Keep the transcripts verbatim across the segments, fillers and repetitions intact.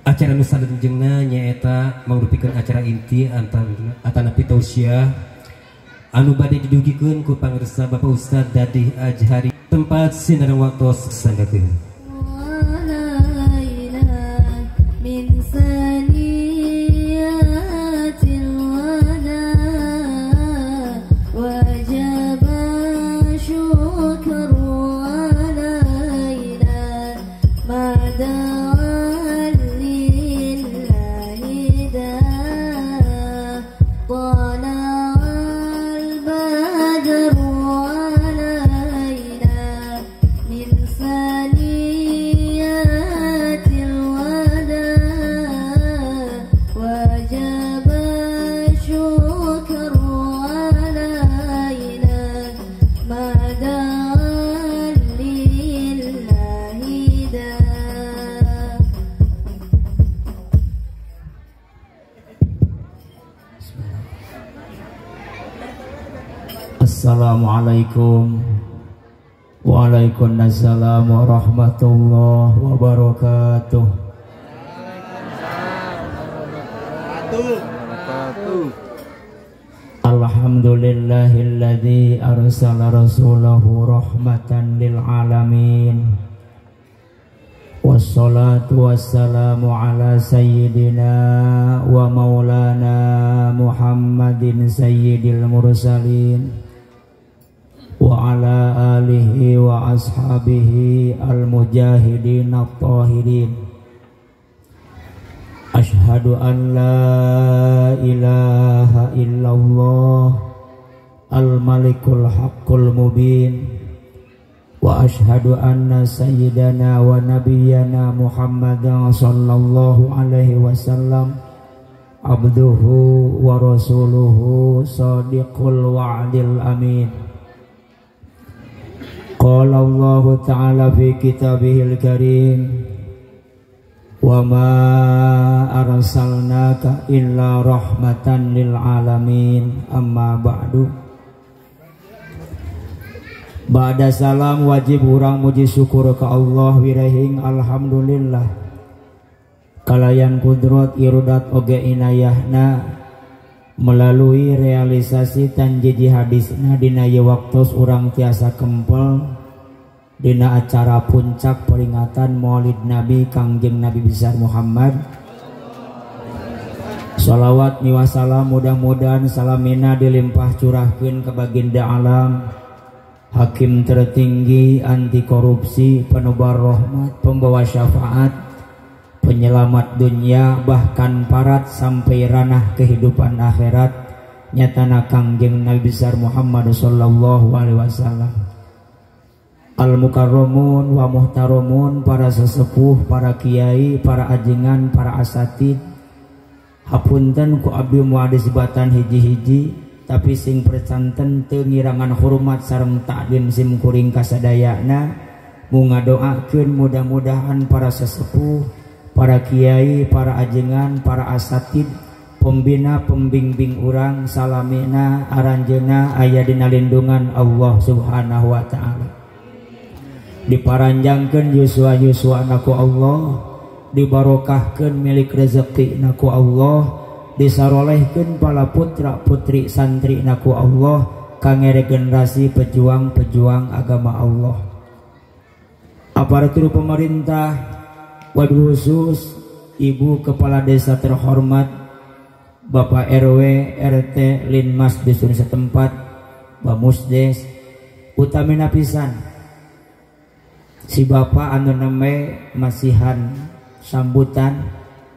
acara nu salenjengna nyaeta mangrupikeun acara inti atanapi tausiah anu bade didugikeun ku pangarsa Bapak Ustaz Dadih Ajhari. Tempat sinareng waktos sanggakeun Assalamualaikum Waalaikumsalam warahmatullahi wabarakatuh. Alhamdulillahilladzi arsala rasulahu rahmatan lil alamin. Wassalatu wassalamu ala sayyidina wa maulana Muhammadin sayyidil mursalin wa ala alihi wa ashabihi al-mujahidin at-tahirin. Ashhadu an la ilaha illallah al-malikul haqqul mubin wa ashhadu anna sayyidana wa nabiyyana Muhammadan sallallahu alaihi wasallam abduhu wa rasuluhu sadiqul wa'dil amin. Qala Allah Ta'ala fi kitabihil karim wa ma arsalnaka illa rahmatan lil alamin. Amma ba'du. Ba'da salam wajib urang muji syukur ka Allah wirahing alhamdulillah kalayan kudrat irudat oge inayahna melalui realisasi tanjiji hadisna dina ye waktos urang tiasa kempel dina acara puncak peringatan Maulid Nabi Kangjeng Nabi besar Muhammad. Shalawat miwasalam mudah-mudahan salamina dilimpah curahkeun ka baginda alam, hakim tertinggi, anti korupsi, penebar rahmat, pembawa syafaat, penyelamat dunia bahkan parat sampai ranah kehidupan akhirat, nyatana Kangjeng Nabi besar Muhammad sallallahu alaihi wasallam. Al-mukarramun wa muhtaramun, para sesepuh, para kiai, para ajengan, para asatid, hapunten ku abdi moal disebatan hiji-hiji tapi sing percanten teu ngirangan hormat sareng takdim sim kuring kasadayana. Munga doakeun mudah-mudahan para sesepuh, para kiai, para ajengan, para asatid, pembina pembimbing urang salamina aranjeuna aya dina lindungan Allah Subhanahu wa taala. Diparanjangkeun yuswa-yuswana ku Allah, dibarokahkeun milik rezeki naku Allah, disarolehkeun pala putra putri santri naku Allah, kangere generasi pejuang-pejuang agama Allah. Aparatur pemerintah, wabil khusus Ibu Kepala Desa terhormat, Bapak R W, R T, Linmas dusun setempat, Bamusdes, utamina pisan si Bapak anu neme masihan sambutan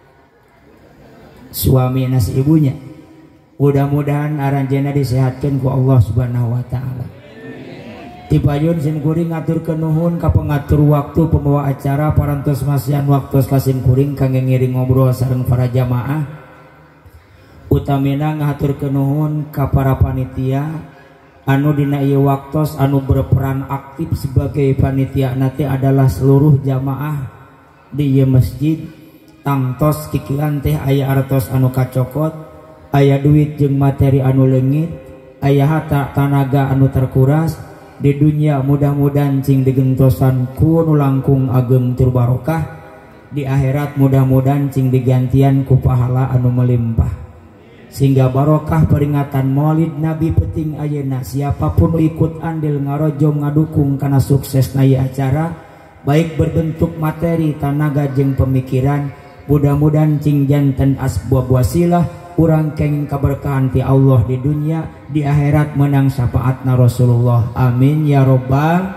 suami nasi ibunya. Mudah-mudahan aranjena disehatkan ku Allah Subhanahu wa taala. Tipayun sim kuring ngaturkeun nuhun ka pengatur waktu, pembawa acara, parantos masihan waktos ka sim kuring kangge ngiring ngobrol sareng para jamaah. Utamina ngaturkeun nuhun ka para panitia anu dina ieu waktos anu berperan aktif sebagai panitia nanti adalah seluruh jamaah di ieu masjid. Tangtos kikiran teh aya artos anu kacokot, aya duit jeung materi anu leungit, aya harta tanaga anu terkuras di dunia. Mudah-mudahan cing digentosan ku nu langkung ageng tur barokah di akhirat mudah-mudahan cing digantian ku pahala anu melimpah, sehingga barokah peringatan Maulid Nabi penting ayeuna. Siapapun ikut andil ngarojo ngadukung karena sukses na acara, baik berbentuk materi, tenaga jeung pemikiran, mudah-mudahan cing janten asbab wasilah urang kenging keberkahan ti Allah di dunia, di akhirat menang syafaatna Rasulullah. Amin ya robbal.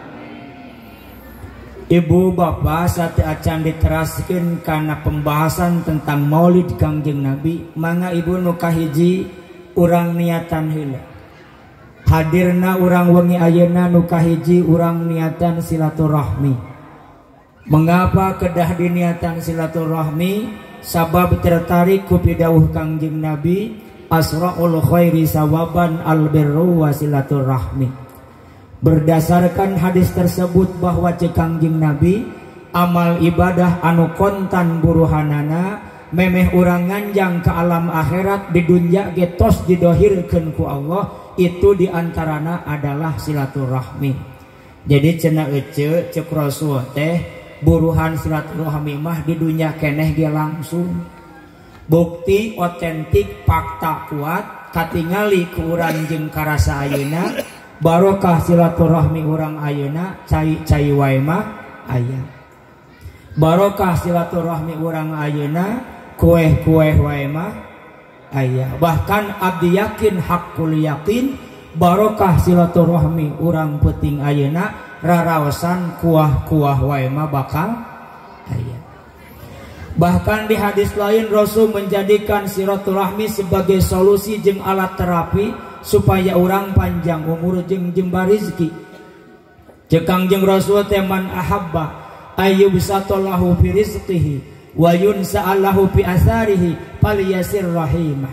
Ibu bapak sate acan diteraskeun kana pembahasan tentang Maulid Kangjeng Nabi. Mangga ibu nu kahiji urang niatan heula. Hadirna urang wengi ayeuna nu kahiji urang niatan silaturahmi. Mengapa kedah diniatan silaturahmi? Sabab tertarik ku pidawuh Kangjeng Nabi, asraul khairi sawaban albirru wa silaturahmi. Berdasarkan hadis tersebut bahwa cek Kangjeng Nabi, amal ibadah anu kontan buruhanana memeh urang nganjang ke alam akhirat di dunya getos didohirkeun ku Allah, itu diantarana adalah silaturahmi. Jadi cenah ece cek Rasul teh buruhan silaturahmi mah di dunya keneh ge langsung. Bukti otentik fakta kuat katingali ku urang jeung karasa ayeuna. Barokah silaturahmi urang ayeuna cai-cai wae mah aya. Barokah silaturahmi urang ayeuna kueh-kueh wae mah aya. Bahkan abdi yakin hakul yakin barokah silaturahmi urang peuting ayeuna raraosan kuah-kuah wae mah bakal aya. Bahkan di hadis lain Rasul menjadikan silaturahmi sebagai solusi jeung alat terapi supaya orang panjang umur jeung jembar rezeki. Cek Kangjeng Rasul teh man ahabba ayyubsatallahu fi rizqihi wa yunsa'allahu fi asarihi falyasir rahimah.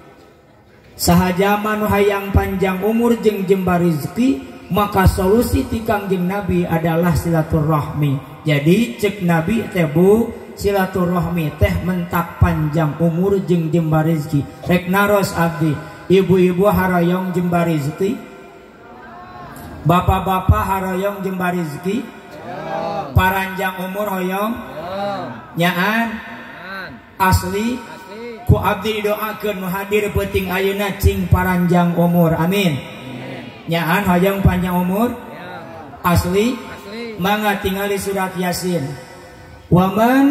Sahaja manu hayang panjang umur jeung jembar rezeki, maka solusi ti Kangjeng Nabi adalah silaturahmi. Jadi cek Nabi teh bu, silaturahmi teh mentak panjang umur jeung jembar rezeki. Rek naros abdi, ibu-ibu harayong jembar rezeki, bapak-bapak harayong jembar rezeki, paranjang umur hoyong nyaan asli ku abdi doakeun nu hadir peuting ayeuna cing paranjang umur. Amin. Nyaan hoyong panjang umur asli, mangga tingali surat Yasin. Wa man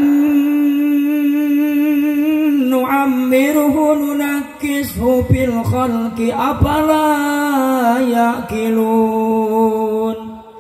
nu'ammiruhu nunakkishu fil khalqi afala yaqilun.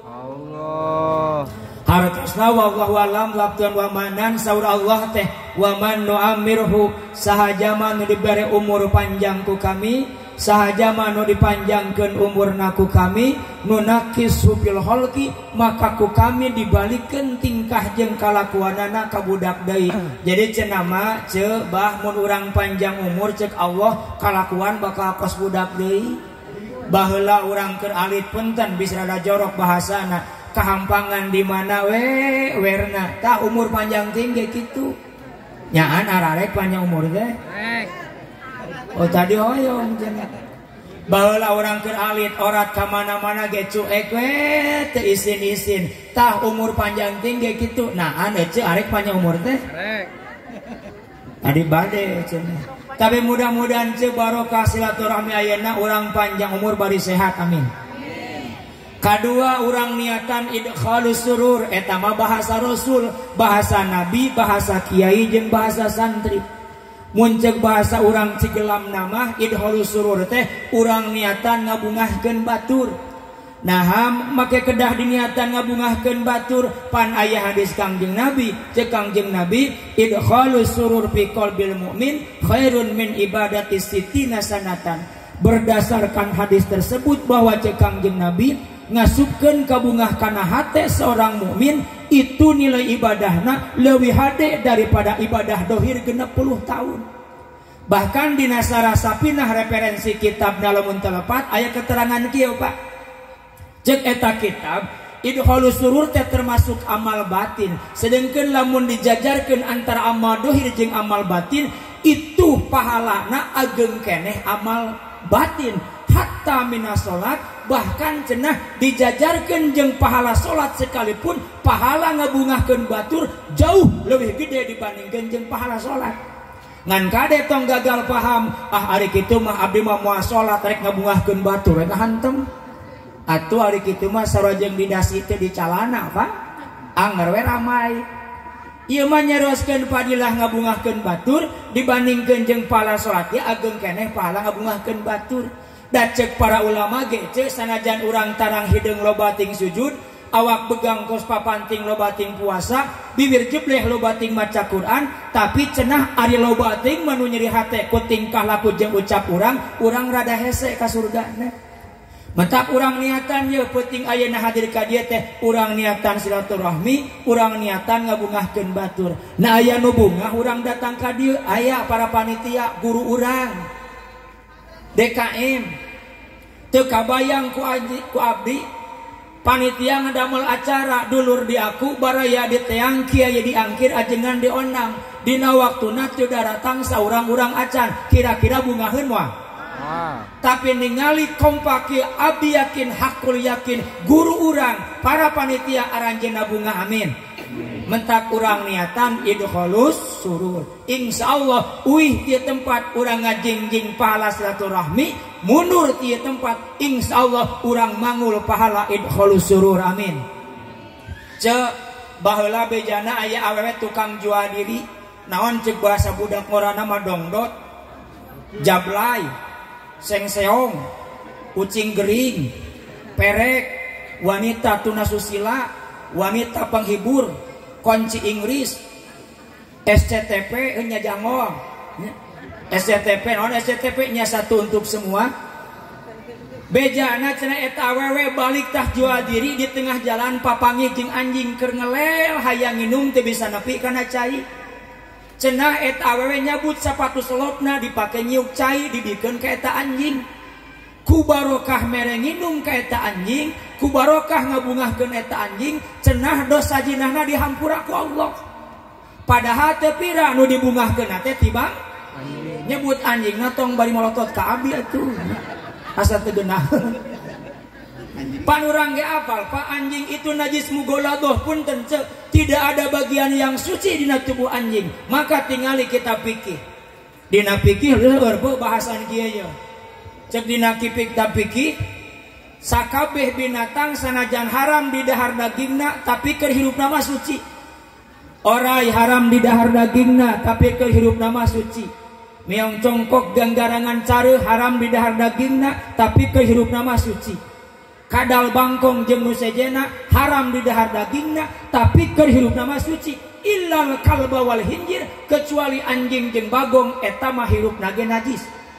Allah hartosna wallahu alam lapkeun wa manan saur Allah teh wa man nu'ammirhu sahaja manu dibere umur panjang ku kami, sahaja manu dipanjangkeun umurna ku kami, nunakkishu fil khalqi maka ku kami dibalikeun tingkah jeung kalakuanana ka budak deui. Jadi cenah mah ceu bah mun urang panjang umur cek Allah kalakuan bakal kos budak deui. Baheula urang keur alit punten bisa rada jorok bahasana, kahampangan di mana we werna tah umur panjang tinggi kitu. Nyaan ararek panjang umur teh. Oh tadi hoyong cenah. Baheula urang keur alit orat ka mana-mana ge cuek we teu isin-isin. Tah umur panjang tinggi kitu. Nah anu ceu arek panjang umur teh. Tadi bade cenah. Tapi mudah-mudahan ceu barokah silaturahmi ayeuna urang panjang umur bari sehat. Amin. Kadua urang niatan idkhalus surur eta mah bahasa Rasul, bahasa Nabi, bahasa kiai jeung bahasa santri. Mun ceuk bahasa urang Cigelam nama idkhalus surur teh urang niatan ngabungahkeun batur. Nah make kedah diniatan ngabungahkeun batur pan aya hadis Kangjeng Nabi, ceuk Kangjeng Nabi idkhalus surur fi qalbil mukmin khairun min ibadati sittina sanatan. Berdasarkan hadis tersebut bahwa ceuk Kangjeng Nabi ngasupkeun kabungah kana hate seorang mukmin itu nilai ibadahna leuwih hade daripada ibadah dohir genep puluh tahun. Bahkan di Nasara Sapinah referensi kitab lamun telepat aya keterangan kieu Pak. Cek eta kitab idkhalus surur teh termasuk amal batin, sedengkeun lamun dijajarkeun antara amal dohir jeung amal batin itu pahalana ageng keneh amal batin. hatta minas salat, bahkan cenah dijajarkeun jeung pahala salat sekalipun pahala ngabungahkeun batur jauh leuwih gede dibandingkeun jeung pahala salat. Ngan kade tong gagal paham, ah ari kitu mah abdi mah moal salat rek ngabungahkeun batur rek hantem. Atuh ari kitu mah sarojeng didasi teh di calana Pak. Anger we ramai. Ieu mah nyeroskeun fadilah ngabungahkeun batur dibandingkeun jeung pahala salat ya ageung keneh pahala ngabungahkeun batur. Da cek para ulama ge ceuk sanajan urang tarang hideung loba ting sujud, awak begang kos papanting loba ting puasa, bibir jebleh loba ting maca Quran, tapi cenah ari loba ting manu nyeri hate ku tingkah laku jeung ucap urang, urang rada hese ka surgana. Mentak urang niatan ye penting ayeuna hadir ka dieu teh urang niatan silaturahmi, urang niatan ngabungahkeun batur. Na aya nu bungah urang datang ka dieu, aya para panitia guru urang D K M teu kabayang ku abdi, ku abdi panitia ngadamel acara dulur di aku baraya di teang kieu diangkir ajengan dionang dina waktuna teu daratang saurang-urang acan kira-kira bungaheun moal. Ah. Tapi ningali kompak abdi yakin hakul yakin guru urang para panitia aranjeunna bunga amin. Mentak urang niatan idkholus surur. Insyaallah uih di tempat urang ngajingjing pahala silaturahmi, mundur di tempat insyaallah urang mangul pahala idkholus surur amin. Ce baheula bejana aya awewe tukang jual diri, naon ceuk bahasa budak ngorana mah dongdot, jablay, sengseong, ucing gering, perek, wanita tunasusila, wanita penghibur, kunci Inggris, S C T P nya jangol, S C T P non S C T P nya satu untuk semua. Bejana cenah eta awewe balik tah jual diri di tengah jalan papangi jeung anjing keur ngelel hayang nginum teu bisa nepi kana cai. Cenah eta awewe nyabut sapatu selopna dipake nyiuk cai dibikeun ka eta anjing. Ku barokah mere nginum ka eta anjing, ku barokah ngabungahkeun eta anjing, cenah dosa jinahna dihampura ku Allah. Padahal teu pira nu dibungahkeun teh tibang nyebut anjingna tong bari molotot ka abdi atuh. Asa teu geunaheun. Pan urang ge apal, Pak anjing itu najis mugoladoh pun teu tidak ada bagian yang suci dina tubuh anjing. Maka tingali kita pikir. Dina pikir leueur bahasan kieu ye. Cek dina kipik da pikir sakabeh binatang sanajan haram di dahar dagingna tapi keur hirupna mah suci. Orai haram di dahar dagingna tapi keur hirupna mah suci. Meong congkok ganggarangan care haram di dahar dagingna tapi keur hirupna mah suci. Kadal bangkong jeung nu sejena haram di dahar dagingna tapi keur hirupna mah suci. Illal kalba wal hinjir, kecuali anjing jeung bagong eta mah hirupna ge najis.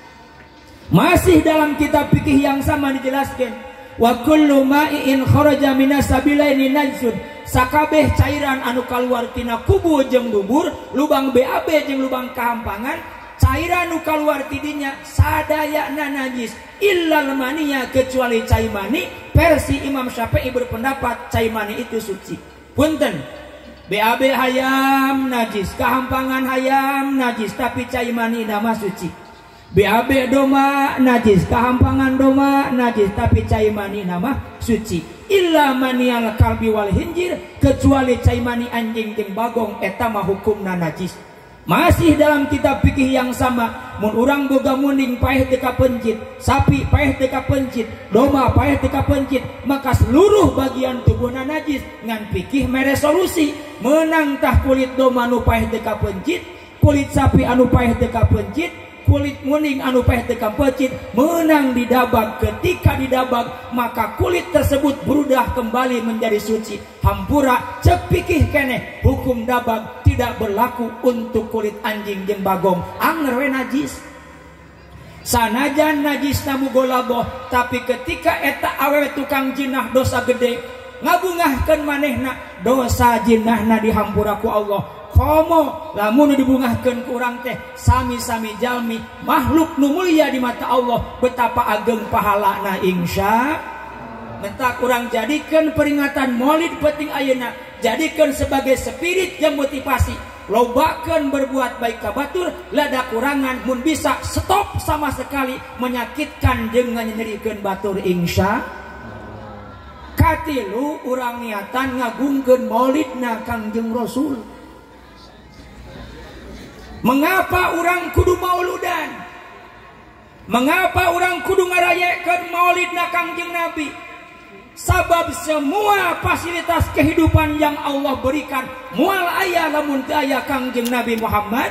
Masih dalam kitab fikih yang sama dijelaskan, wa kullu ma'in kharaja minas sabilaini najsun, sakabeh cairan anu kaluar tina kubu jeung dubur, lubang B A B jeung lubang kahampangan, cairan anu kaluar tidinya sadayana najis illal maniya, kecuali cai mani. Versi Imam Syafi'i berpendapat cai mani itu suci. Punten, B A B hayam najis, kahampangan hayam najis, tapi cai mani nama suci. B A B doma najis, kahampangan doma najis, tapi cai mani nama suci. Illa manial kalbi wal hinjir, kecuali cai mani anjing jeung bagong eta mah hukumna najis. Masih dalam kitab fikih yang sama, mun urang boga muning paeh teu kapencit, sapi paeh teu kapencit, doma paeh teu kapencit, maka seluruh bagian tubuhna najis. Ngan fikih mere solusi, meunang tah kulit doma anu paeh teu kapencit, kulit sapi anu paeh teu kapencit, kulit muning anu paeh teu kapencit, meunang didabag. Ketika didabag maka kulit tersebut berubah kembali menjadi suci. Hampura cek pikih keneh hukum dabag tidak berlaku untuk kulit anjing jeung bagong. Anger we najis. Sanajan najis namu golaboh, tapi ketika eta awewe tukang jinah dosa gede, ngabungahkeun manehna dosa jinahna dihampura ku Allah. Komo lamun dibungahkeun ku urang teh sami-sami jalmi makhluk nu mulia di mata Allah, betapa ageng pahalana insya. Mentak urang jadikan peringatan Maulid penting ayeuna, jadikan sebagai spirit yang motivasi. lobakeun berbuat baik ka batur, lada kurangan mun bisa stop sama sekali menyakitkan jeung nyerikeun batur insya. Katilu urang niatan ngagungkeun maulidna Kangjeng Rasul. Mengapa orang kudu mauludan? Mengapa orang kudu ngarayakeun maulidna Kangjeng Nabi? Sabab semua fasilitas kehidupan yang Allah berikan moal aya lamun teu aya Kangjeng Nabi Muhammad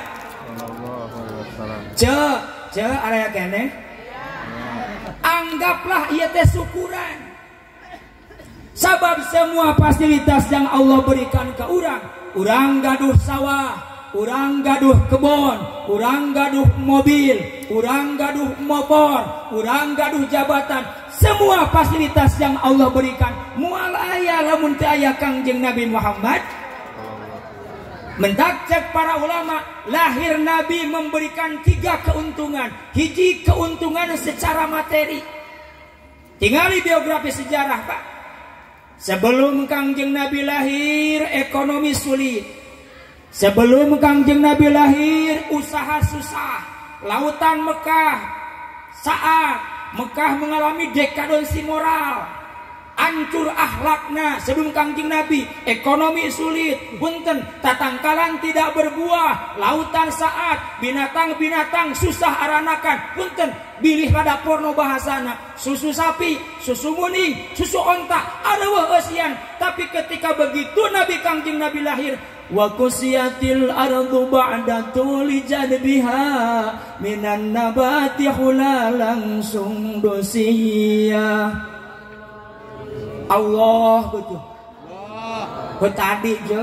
ce ce area keneh. Anggaplah ieu teh syukuran. Sabab semua fasilitas yang Allah berikan ke urang, urang gaduh sawah, urang gaduh kebon, urang gaduh mobil, urang gaduh motor, urang gaduh jabatan. Semua fasilitas yang Allah berikan moal aya lamun teu aya Kangjeng Nabi Muhammad. Mentak cek para ulama, lahir Nabi memberikan tiga keuntungan. Hiji keuntungan secara materi. Tingali biografi sejarah, Pak. Sebelum Kangjeng Nabi lahir, ekonomi sulit. Sebelum Kangjeng Nabi lahir, usaha susah. Lautan Mekah saat Mekah mengalami dekadensi moral, hancur akhlakna. Sebelum Kangjeng Nabi, ekonomi sulit, punten, tatangkalan tidak berbuah, lautan saat, binatang-binatang susah aranakan, punten, bilih pada porno bahasana, susu sapi, susu muning, susu onta, ada wahasian. Tapi ketika begitu Nabi Kangjeng Nabi lahir, wa kusiyatil ardu ba'da tuli jadbiha minan nabati hula langsung dosia. Allah betul. Allah. Tadi je.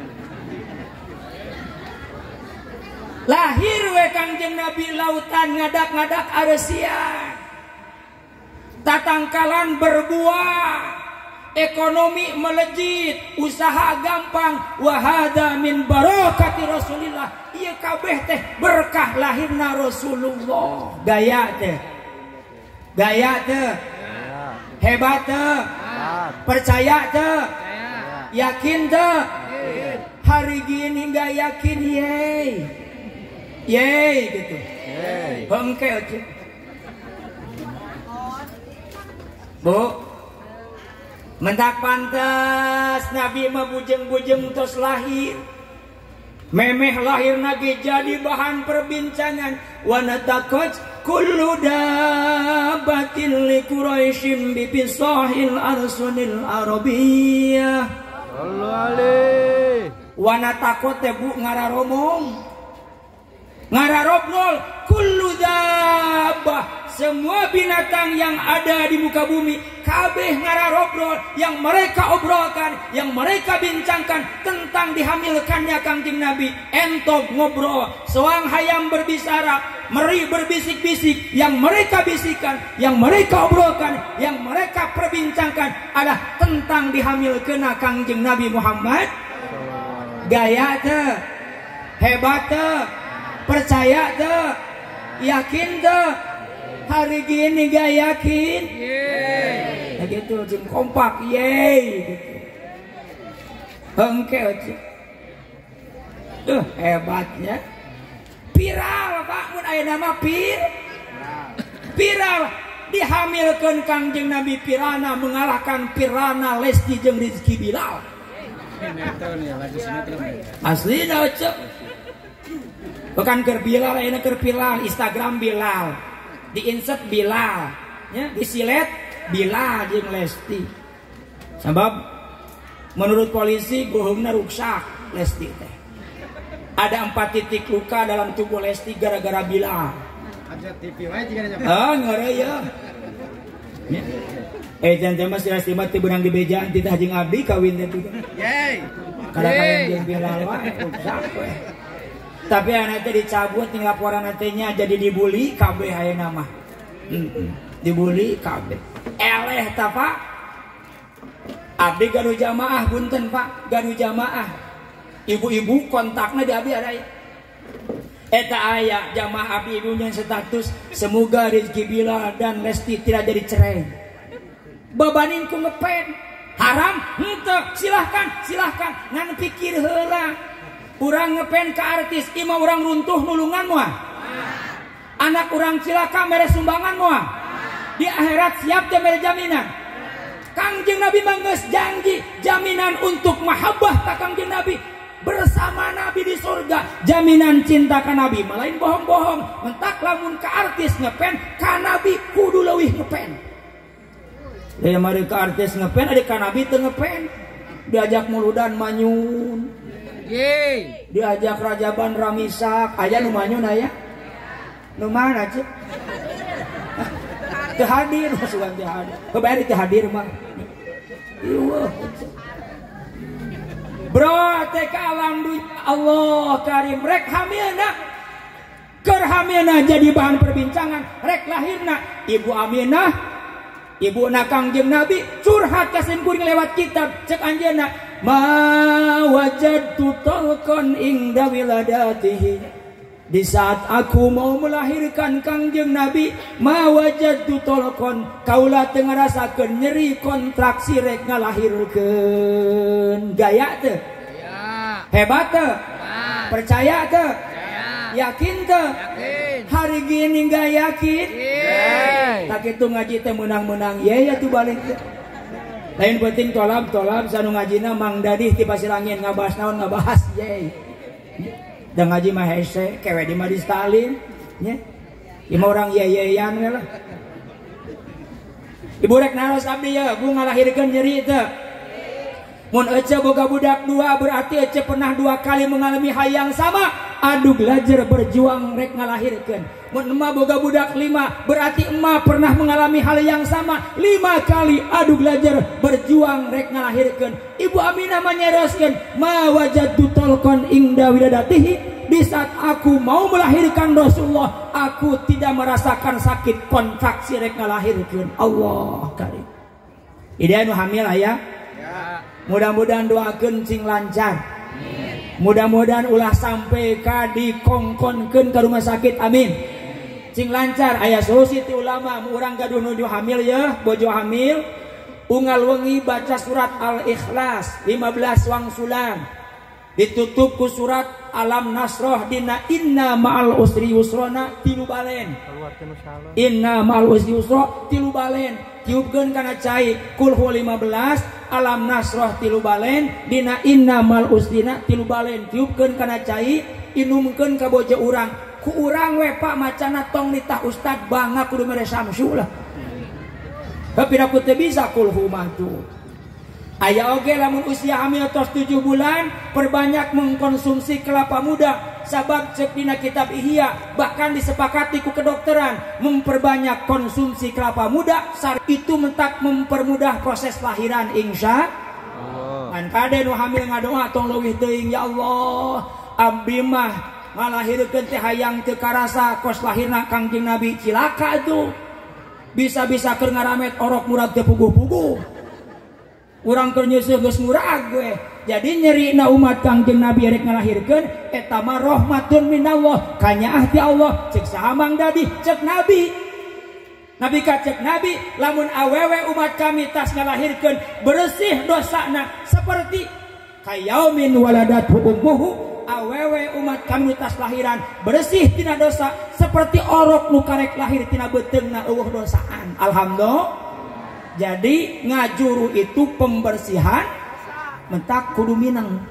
Lahir we Kangjeng Nabi lautan ngadak-ngadak aresian. Tatangkalan berbuah. Ekonomi melejit, usaha gampang. Wahada min barokati Rasulillah. Ieu kabeh teh berkah lahirna Rasulullah. Gaya teh, gaya teh, hebat teh, percaya teh, yakin teh. Hari gini nggak yakin, yey, yey gitu. Bengke aja, Bu. Mentak pantas Nabi mah bujeng-bujeng tos lahir. Memeh lahir Nabi jadi bahan perbincangan. Wa natakaj kullu dabatin li Quraisyim bi pisahil arsunil arabiyyah. Sallallahu alaihi. Wa natakot teh Bu ngararomong. Ngararobrol kullu dabah, semua binatang yang ada di muka bumi kabeh ngararobrol, yang mereka obrolkan, yang mereka bincangkan tentang dihamilkannya Kangjeng Nabi. Entok ngobrol, soang hayam berbisara, meri berbisik-bisik, yang mereka bisikan, yang mereka obrolkan, yang mereka perbincangkan adalah tentang dihamilkannya Kangjeng Nabi Muhammad. Gaya teh, hebat teh, percaya teh, yakin teh. Hari gini gak yakin, yeay. Gitu jeng kompak, yeay gitu. Hengke aja. Tuh hebatnya. Viral Pak, mun aya nama pir. Viral dihamilkan Kangjeng Nabi Pirana mengalahkan Pirana Lesti jeung Rizky Bilal. Asli dah cek. Bukan keur Bilal, ayeuna keur Bilal, Instagram Bilal, di insert Bilal, ya, di silet Bilal jeung Lesti. Sebab menurut polisi bohongna ruksak Lesti teh. Ada empat titik luka dalam tubuh Lesti gara-gara Bilal. Ada T V wae juga nya. Ah, ngare ya. Eh jangan mas Lesti mah teu beunang di bejaan titah jeung abdi kawin teh tuh. Yeay. Kada kawin jeung Bilal wae ruksak we. Tapi anak teh dicabut nih laporan nantinya jadi dibully kabeh ayeuna mah. Heeh. Dibully kabeh. Eleh ta Pak? Abdi gaduh jamaah punten Pak, gaduh jamaah. Ibu-ibu kontakna di abdi ada. Eta aya jamaah abdi ibu yang status semoga Rizky Bilal dan Lesti tidak jadi cerai. Bebanin ku ngepen. Haram? Henteu, silahkan, silahkan. Ngan pikir heula. Urang ngepen ke artis, ima urang runtuh nulungan moal. Anak urang cilaka mere sumbangan moal. Di akhirat siap teh mere jaminan. Kangjeng Nabi manggeus janji jaminan untuk mahabbah ka Kangjeng Nabi bersama Nabi di surga, jaminan cinta ka Nabi malain bohong-bohong. Mentak lamun ka artis ngepen ka Nabi kudu leuwih ngepen. Daya mari ka artis ngepen ade ka Nabi teu ngepen. Diajak muludan manyun. Ye, diajak rajaban ramisak, aya nu manyun aya. Nu mana cik? Teu hadir masukan teu hadir. Kebari teu hadir mah. Ieu bro teh ka alam dunya Allah karim rek hamilna keur hamilna jadi bahan perbincangan rek lahirna Ibu Aminah ibuna Kangjeng Nabi curhat ka simkuring lewat kitab cek anjeunna ma wajadtu talqan inda wiladatihi. Di saat aku mau melahirkan Kangjeng Nabi ma wajadtu talqan kaula teu ngarasakeun nyeri kontraksi rek ngalahirkeun. Gaya teu? Hebat teu? Percaya teu? Yakin teu? Hari gini gak yakin? Tak itu ngaji teh menang-menang ye ya tuh balik teh. Lain penting tolab-tolab sanu ngajina Mang Dadih ti Pasir Angin ngabahas naon ngabahas ye. Da ngaji mah hese kewe di mah di Stalin nya. Ima orang ye-yeyan we lah. Ibu rek naros abdi ya, bu ngalahirkeun nyeri teu. Mun ece boga budak dua berarti ece pernah dua kali mengalami hal yang sama. Adu belajar berjuang rek ngalahirkeun. Mun emak boga budak lima berarti emak pernah mengalami hal yang sama lima kali adu belajar berjuang rek ngalahirkeun. Ibu Aminah menyeroskeun ma wajadtu talqan inda wiladatihi. Di saat aku mau melahirkan Rasulullah, aku tidak merasakan sakit kontraksi rek ngalahirkeun. Allah karim. Ide anu hamil aya? Mudah-mudahan doakeun cing lancar. Mudah-mudahan ulah sampai ka dikongkonkeun ka rumah sakit. Amin. Cing lancar aya solusi ti ulama urang gaduh nuju hamil ya, bojo hamil unggal wengi baca surat Al-Ikhlas lima belas wangsulan. Ditutup ku surat Alam Nasroh dina inna ma'al usri yusrona tilu balen. Inna ma'al usri yusra tilu balen. Tiupkeun kana cai kulhu lima belas Alam Nasroh tilu balen dina inna ma'al usrina tilu balen. Tiupkeun kana cai inumkeun ka bojo urang. Ku urang we Pak macana tong nitah ustad bangga kudu mere samsu lah. Tapi aku teu bisa kulhu mah tuh. Aya oge lamun usia hamil tos tujuh bulan perbanyak mengkonsumsi kelapa muda sabab cek dina kitab Ihya bahkan disepakati ku kedokteran memperbanyak konsumsi kelapa muda saat itu mentak mempermudah proses lahiran insya Allah. Kan kade nu hamil ngadoa tong leuwih teuing ya Allah abdi mah ngalahirkeun teh hayang teu karasa kos lahirna Kangjeng Nabi cilaka itu bisa-bisa keur ngaramet orok murad teu puguh-puguh. Urang keur nyeuseuk geus murag we. Jadi nyeri na umat Kangjeng Nabi rek ngalahirkeun eta mah rahmatun minallah, kanyaah ti Allah. Cek saha Mang Dadih, cek Nabi. Nabi ka cek Nabi, lamun awewe umat kami tas ngalahirkeun bersih dosana seperti kayaumin waladathu ummuhu. Awewe umat kami tas lahiran bersih tina dosa seperti orok nu karek lahir tina beuteungna eueuh dosaan. Alhamdulillah. Jadi ngajuru itu pembersihan mentak kudu minang.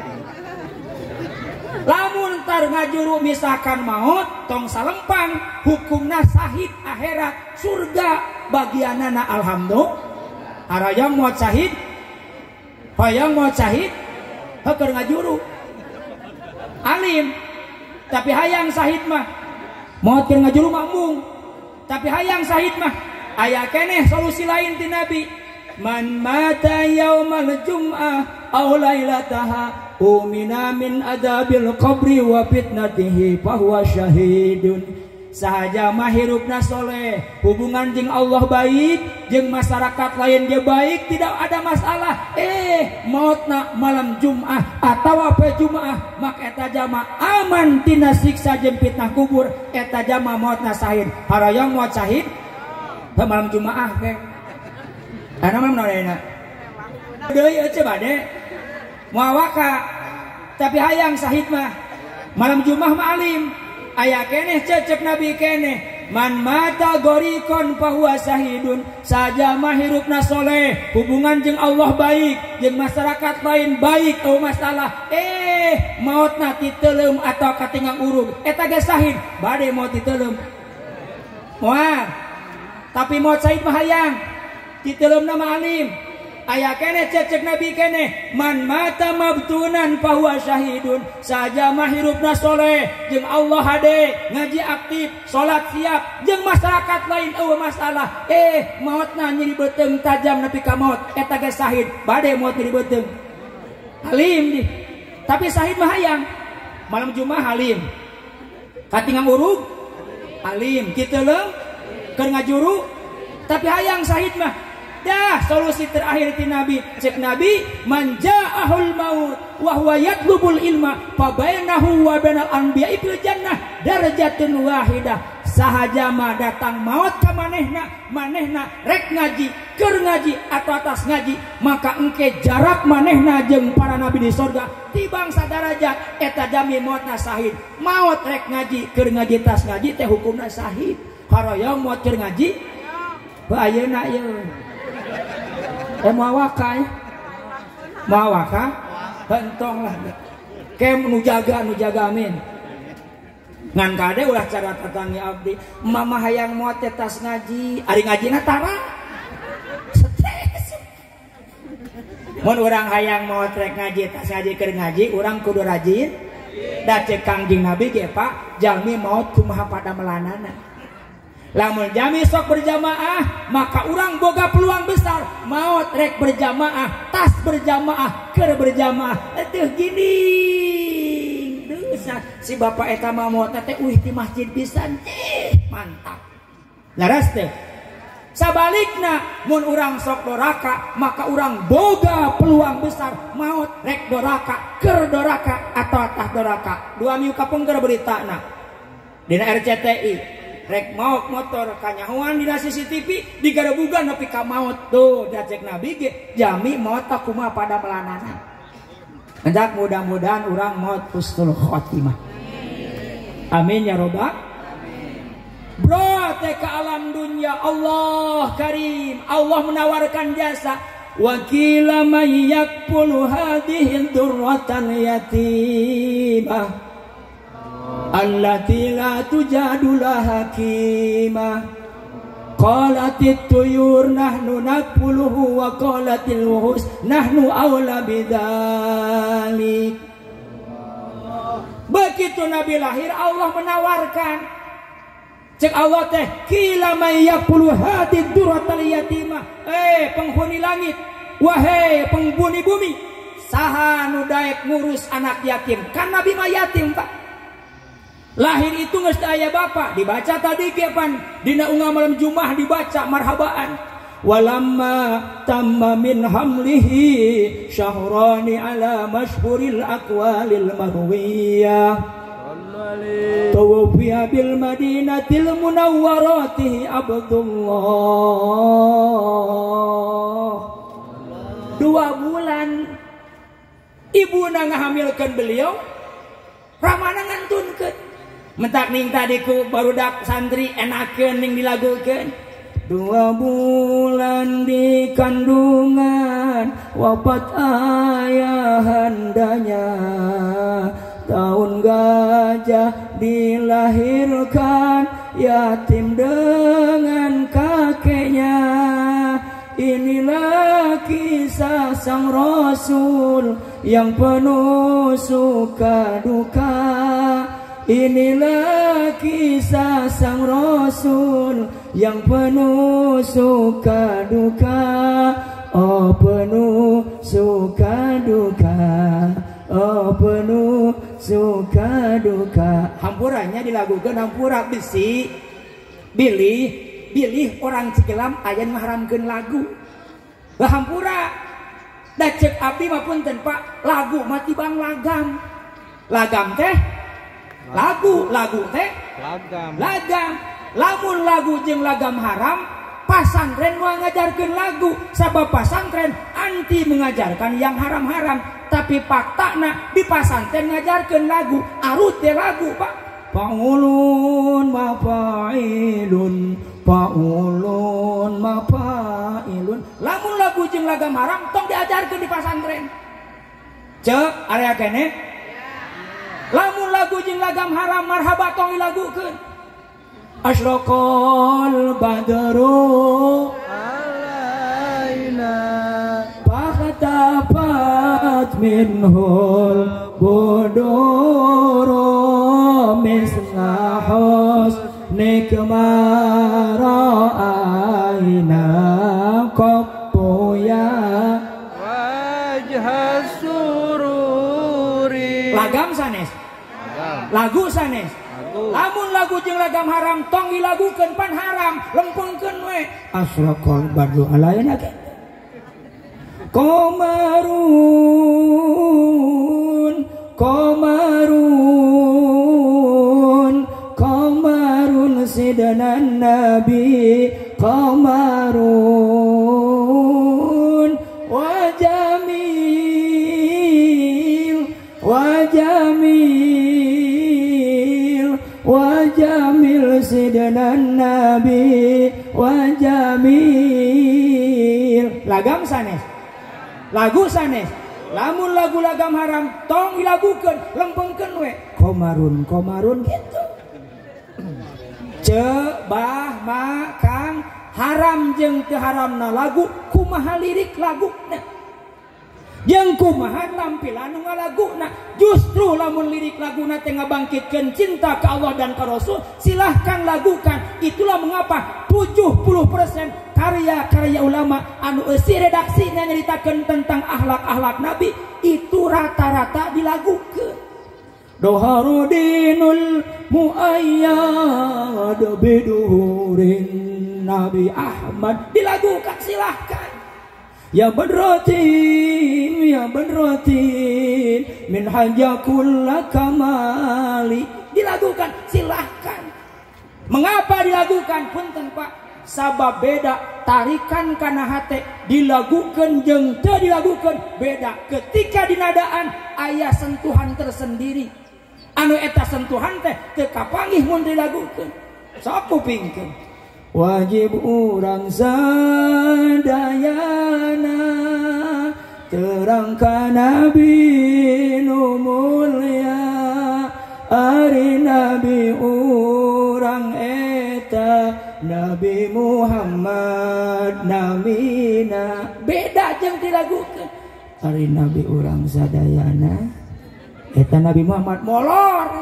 Lamun tar ngajuru misalkan maut tong salempang hukumna sahid akhirat surga bagianana alhamdulillah. Arayang maut sahid hayang maut sahid heukeun ngajuru alim tapi hayang sahid mah maut keur ngajuru mamung tapi hayang sahid mah aya keneh solusi lain ti Nabi man mata yaumal jum'ah aw lailataha umina min adabil qabri wa fitnatihi fahuwa syahidun. Sahaja mah hirupna soleh hubungan jeung Allah baik jeung masyarakat lain ge baik tidak ada masalah eh mautna malam Jumat atawa poe Jumat mak eta jama aman tina siksa jeung fitnah kubur eta jama mautna sahid. Harayang maut sahid malam Jumaah ke ana mah naona deui ece bade moal waka tapi hayang sahid mah malam Jumat mah alim aya keneh cecep Nabi keneh man mata gorikon fahuwa sahidun saja mah hirupna soleh hubungan jeung Allah baik jeung masyarakat lain baik eueuh masalah eh mautna ti teuleum atau katingang urug eta ge sahid bade maut ti teuleum moal tapi maut sahid mah hayang ti teuleumna mah alim aya keneh cecek Nabi keneh man mata mabtunan fahuwa syahidun saja mah hirupna soleh jeung Allah hade ngaji aktif salat siap jeung masyarakat lain eueuh masalah eh mautna nyeri beuteung tajam nepi ka maut eta ge sahid bade maut nyeri beuteung halim di tapi sahid mah hayang malam Jumat halim katingang urug halim kitu leung keur ngajuru tapi hayang sahid mah dah solusi terakhir ti Nabi cek Nabi manja'ahul maut wa huwa yatlubul ilma fa bainahu wa bainal anbiya'i fil jannah darajatun wahidah sahaja mah datang maut ka manehna manehna rek ngaji keur ngaji atau atas ngaji maka engke jarak manehna jeung para nabi di surga tibang sadarajat eta jami mautna sahid maut rek ngaji keur ngaji tas ngaji teh hukumna sahid haroyong maut keur ngaji ayeuna ieu eh mau wakai mau waka bentong lah kem nu jaga nu jaga amin ngan kade ulah cara tatangi abdi mama hayang moat tas ngaji ari ngajina tara stres mun urang hayang moat rek ngaji tas ngaji keur ngaji urang kudu rajin da cek Kangjeng Nabi ge Pak jalmi maot kumaha pada melanana lamun jami sok berjamaah maka urang boga peluang besar maut rek berjamaah tas berjamaah keur berjamaah teh gini dosa si bapak eta mah maut teh uih di masjid pisan eh mantap laras teh sabalikna mun urang sok doraka maka urang boga peluang besar maut rek doraka keur doraka atau atah doraka dua minggu kapung keur beritana dina R C T I rek maut motor kanyahoan dina C C T V digarebugan nepi ka maut tuh da cek Nabi ge jami maut tak kumaha pada melanana hendak mudah-mudahan urang maut husnul khotimah amin ya robbal bro teh ka alam dunya Allah karim Allah menawarkan jasa wakila may yakpulu hadhihi durratan yatimah allati la tujadula hakimah qalatit tuyur nahnu nakpuluhu wa qalatil wuhus nahnu awla bidzalik begitu Nabi lahir Allah menawarkan cek Allah teh kila may yakpulu hadid duratal yatimah eh penghuni langit wahai penghuni bumi saha nu daek ngurus anak yatim kan Nabi mah yatim Pak lahir itu geus aya bapak dibaca tadi kepan dina unggal malam Jumat dibaca marhabaan walamma tamma min hamlihi syahrani ala masyhuril aqwalil marwiyah tawfiya bil madinatil munawwarati Abdullah dua bulan ibuna ngahamilkeun beliau ramana ngantunkeun mentak ning tadiku barudak santri enakeun ning dilagukeun dua bulan di kandungan wafat ayahandanya tahun gajah dilahirkan yatim dengan kakeknya inilah kisah sang Rasul yang penuh suka duka inilah kisah sang Rasul yang penuh suka duka oh penuh suka duka oh penuh suka duka hampurannya dilagukan hampura bisi bilih bilih orang Cikilam ayan mengharamkan lagu hampura da cek abdi maupun tanpa lagu mati bang lagam lagam teh lagu lagu teh lagam lagam lamun lagu jeung lagam haram pasantren mau ngajarkeun lagu, sabab pasantren anti mengajarkan yang haram-haram, tapi faktakna di pasantren ngajarkeun lagu, arut teh lagu Pak. Paulun mafailun, paulun mafailun. Lamun lagu jeung lagam haram tong diajarkeun di pasantren. Cek area kene. Lamun lagu jeung lagam haram marhaba tong dilagukeun. Asyraqal badru alaina fakhatapat minhul buduru misla husni kamara aina qapya wajha sururi. Lagam sanes, lagu sanes. Lamun lagu jeung lagam haram tong dilagukeun pan haram, lempengkeun we. Asyraqal badru alaina qamarun qamarun qamarun sidanan nabi qamarun wa jamil wa jamil wa jamil sidanan nabi wa jamil. Lagam sanes, lagu sanes. Lamun lagu lagam haram tong dilagukeun lempengkeun we. Komarun komarun gitu. Cebah makang haram jeung teu haramna lagu kumaha lirik laguna. Jeung kumaha tampilan nu ngalaguna. Justru lamun lirik laguna teh ngabangkitkeun cinta ka Allah dan ka Rasul, silahkan lagukan. Itulah mengapa tujuh puluh persen karya-karya ulama anu eusi redaksina nyaritakeun tentang akhlak-akhlak Nabi itu rata-rata dilagukeun. Doharudinul muayyad biduhurin Nabi Ahmad dilagukan, silahkan. Ya badrotin, ya badrotin min hajakul kamali dilagukan, silahkan. Mengapa dilagukan? Punten Pak, sabab beda tarikan kana hate dilagukeun jeung teu dilagukeun beda. Ketika dinadaan aya sentuhan tersendiri, anu eta sentuhan teh teu kapanggih mun dilagukeun. Sok pupingkeun. Wajib urang sadayana terangkan Nabi nu mulia, ari Nabi urang eta Nabi Muhammad namina. Beda jeung dilagukeun. Ari Nabi urang sadayana eta Nabi Muhammad molor.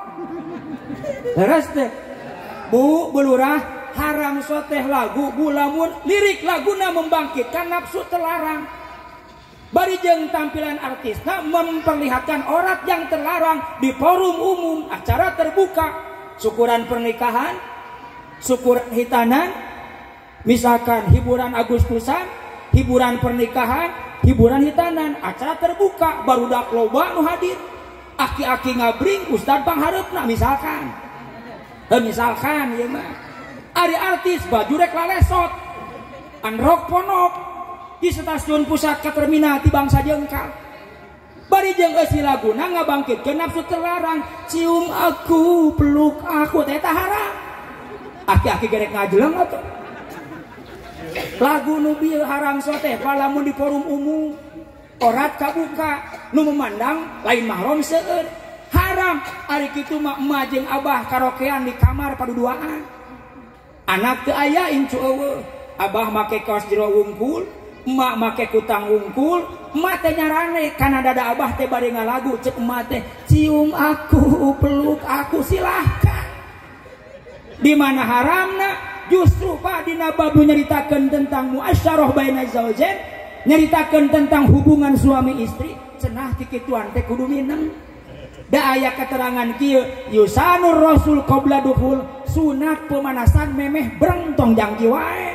Leres teh Bu Bulurah, haram soteh lagu bulamun lirik laguna membangkitkan nafsu terlarang. Bari jeung tampilan artisna memperlihatkan aurat yang terlarang di forum umum, acara terbuka, syukuran pernikahan, syukuran hitanan, misalkan hiburan Agustusan, hiburan pernikahan, hiburan hitanan, acara terbuka, barudak loba nu hadir, aki-aki ngabring ustad panghareupna misalkan. Eh, misalkan ieu mah ari artis baju rek lalesot anrok ponok di stasiun pusat ke terminal ti Bangsa Jengkal. Bari jeung eusi laguna ngabangkitkeun nafsu terlarang, cium aku, peluk aku, teh tah haram. Aki-aki gerek ngajeleng atuh. Lagu nu bieu haram soteh palamun di forum umum, orat kabuka, nu memandang lain mahram seueur. Haram ari kitu mah emah jeung abah karaokean di kamar paduduaan. Anak teu aya incu eueuh, abah make kaos jero wungkul, emak make kutang wungkul, emak teh nyarane kana dada abah teh bari ngalagu, cek emak teh cium aku, peluk aku, silahkan. Di mana haramna? Justru Pak dina bab nyaritakeun tentang muasyarah baina zaujain, nyaritakeun tentang hubungan suami istri, cenah ti kituan teh kudu mineng. Da aya keterangan kieu yusanur rasul qabla dukhul, sunat pemanasan memeh berentong jangki wae.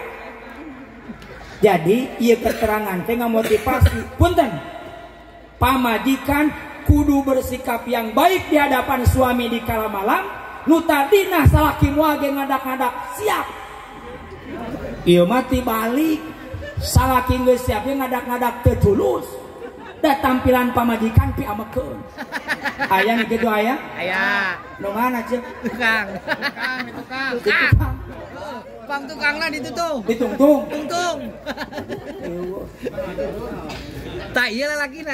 Jadi ieu keterangan teh ngamotivasi punten pamajikan kudu bersikap yang baik di hadapan suami di kala malam, nu tadina salaki moal ge ngadak-ngadak siap. Iya mati balik salaking geus siap ge ngadak-ngadak teu tulus. Da tampilan pamajikan pi amekeun. Aya nu kitu aya? Aya. Nu mana ceuk? Tukang. Tukang, tukang. Tukang. Pang tukangna ditutung. Ditungtung. Tungtung. Tak iya lalakina.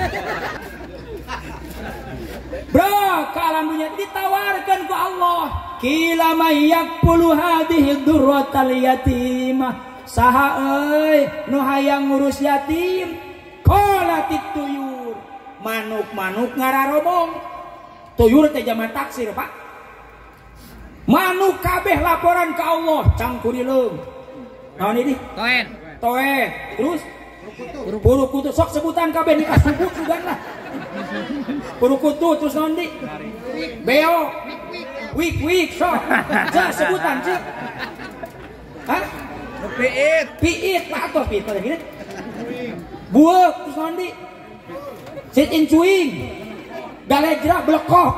Bro, ke alam dunia ditawarkan ku Allah. Kila mayak puluh hadhihi durratal yatimah. Saha euy nu hayang ngurus yatim? Qalatit tuyur. Manuk-manuk ngararobong. Tuyur teh jaman taksir, Pak. Manuk kabeh laporan ke Allah, cangkurileung. Naon ini? Toen. Toen. Terus Puru kutu sok sebutan kabeh nikah subuh suganna. Puru kutu terus naon di? Beo. Wik wik sok. Ja sebutan cek. Hah? Piit. Piit lah atuh piit teh gini. Buek terus naon di? Sit in cuing. Galejra blekok.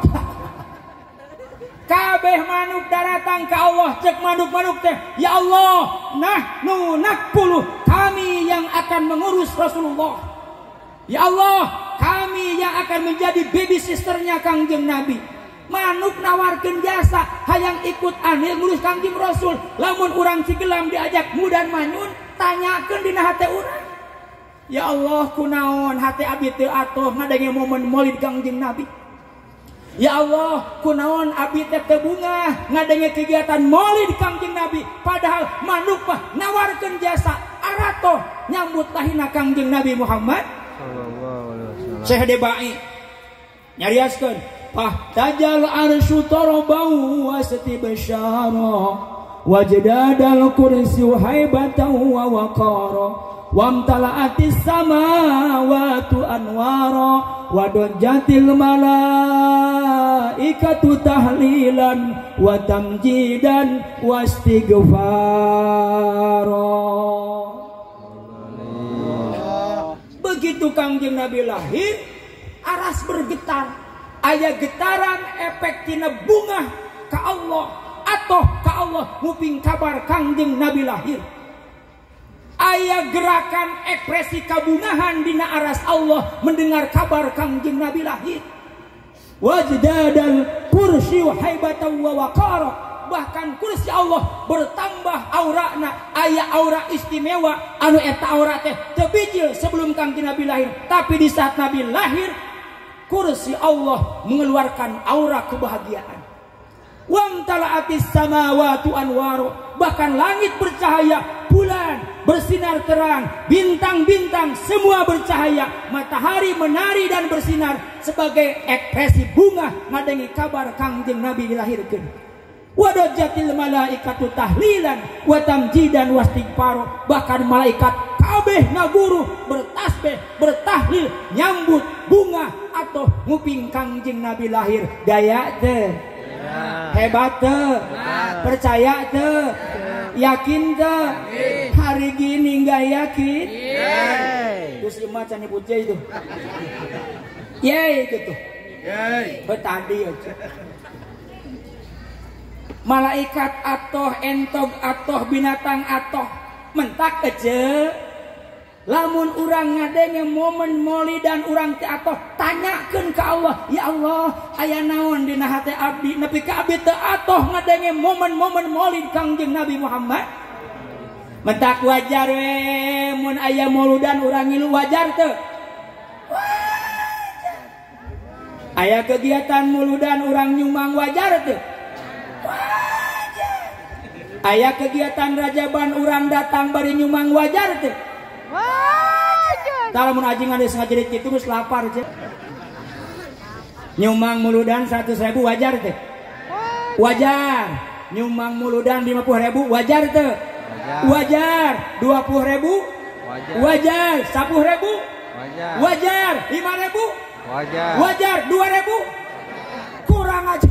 Kabeh manuk daratang ke Allah cek manuk-manuk teh ya Allah nahnu nakpuluh kami yang akan mengurus Rasulullah ya Allah kami yang akan menjadi baby sisternya Kangjeng Nabi manuk nawarkeun jasa hayang ikut anil ngurus Kangjeng Rasul lamun urang cigelam diajak mudan manyun tanyakeun dina hate urang ya Allah kunaon hate abdi teu atuh ngadenge momen maulid Kangjeng Nabi. Ya Allah, kunaon abdi teh teu bunga ngadenge kegiatan maulid Kangjeng Nabi padahal manuk mah nawarkeun jasa arato nyambut lahirna Kangjeng Nabi Muhammad sallallahu alaihi wasallam. Syekh Debai nyariaskeun fahtajal arsyu tarabau wa satibasyara wajdadal kursi haibatan wa waqara wamtala'atis samawati anwara wadajjatil malaikatu tahlilan wa tamjidan wastighfara. Begitu Kangjeng Nabi lahir aras bergetar aya getaran efek tina bunga ka Allah atau ka Allah nguping kabar Kangjeng Nabi lahir. Aya gerakan ekspresi kabungahan dina aras Allah mendengar kabar Kangjeng Nabi lahir. Wajdadal kursi haibatan wa waqara bahkan kursi Allah bertambah aurana aya aura istimewa anu eta aura teh teu bijil sebelum Kangjeng Nabi lahir tapi di saat Nabi lahir kursi Allah mengeluarkan aura kebahagiaan. Wamtala'atis samawati anwaru bahkan langit bercahaya bulan bersinar terang bintang-bintang semua bercahaya matahari menari dan bersinar sebagai ekspresi bunga ngadengi kabar Kangjeng Nabi dilahirkan. Wadajatil malaikatu tahlilan wa tamjidan wastighfar bahkan malaikat kabeh ngaguru bertasbih bertahlil nyambut bunga atau nguping Kangjeng Nabi lahir daya teh hebat teh percaya teh yakin teh hari gini nggak yakin terus lima can nyebut jay itu yey gitu betadi aja malaikat atoh entog atoh binatang atoh mentak aja lamun urang ngadenge momen maulid dan urang teh atoh tanyakeun ka Allah ya Allah aya naon dina hate abdi nepi ka abdi teh atoh ngadenge momen-momen maulid Kangjeng Nabi Muhammad mentak wajar we mun aya mauludan urang ngilu wajar teu wajar aya kegiatan mauludan urang nyumang wajar teu wajar aya kegiatan rajaban urang datang bari nyumang wajar teu wajar. Kalau mun aji ngades ngajerit kitu geus lapar cek. Nyumang muludan seratus ribu wajar teh. Wajar. Nyumang muludan lima puluh ribu wajar teh. Wajar. dua puluh ribu wajar. Wajar. sepuluh ribu wajar. Wajar. lima ribu wajar. Wajar. dua ribu kurang aja.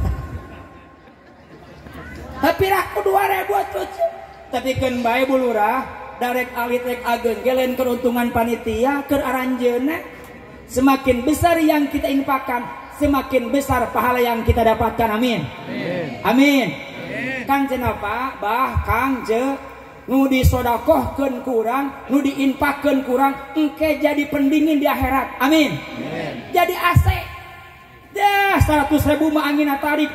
Tapi raku dua ribu atuh. Tapi keun bae bulurah darek alit rek ageng gelen keuntungan panitia ke aranjeuna semakin besar yang kita infakkan semakin besar pahala yang kita dapatkan amin amin, amin. Kan cenapa bah kang je nu disodakohkeun kurang, nu diinfakkeun kurang, engke jadi pendingin di akhirat. Amin. Amin. Jadi A C. Dah seratus ribu mah angin tarik.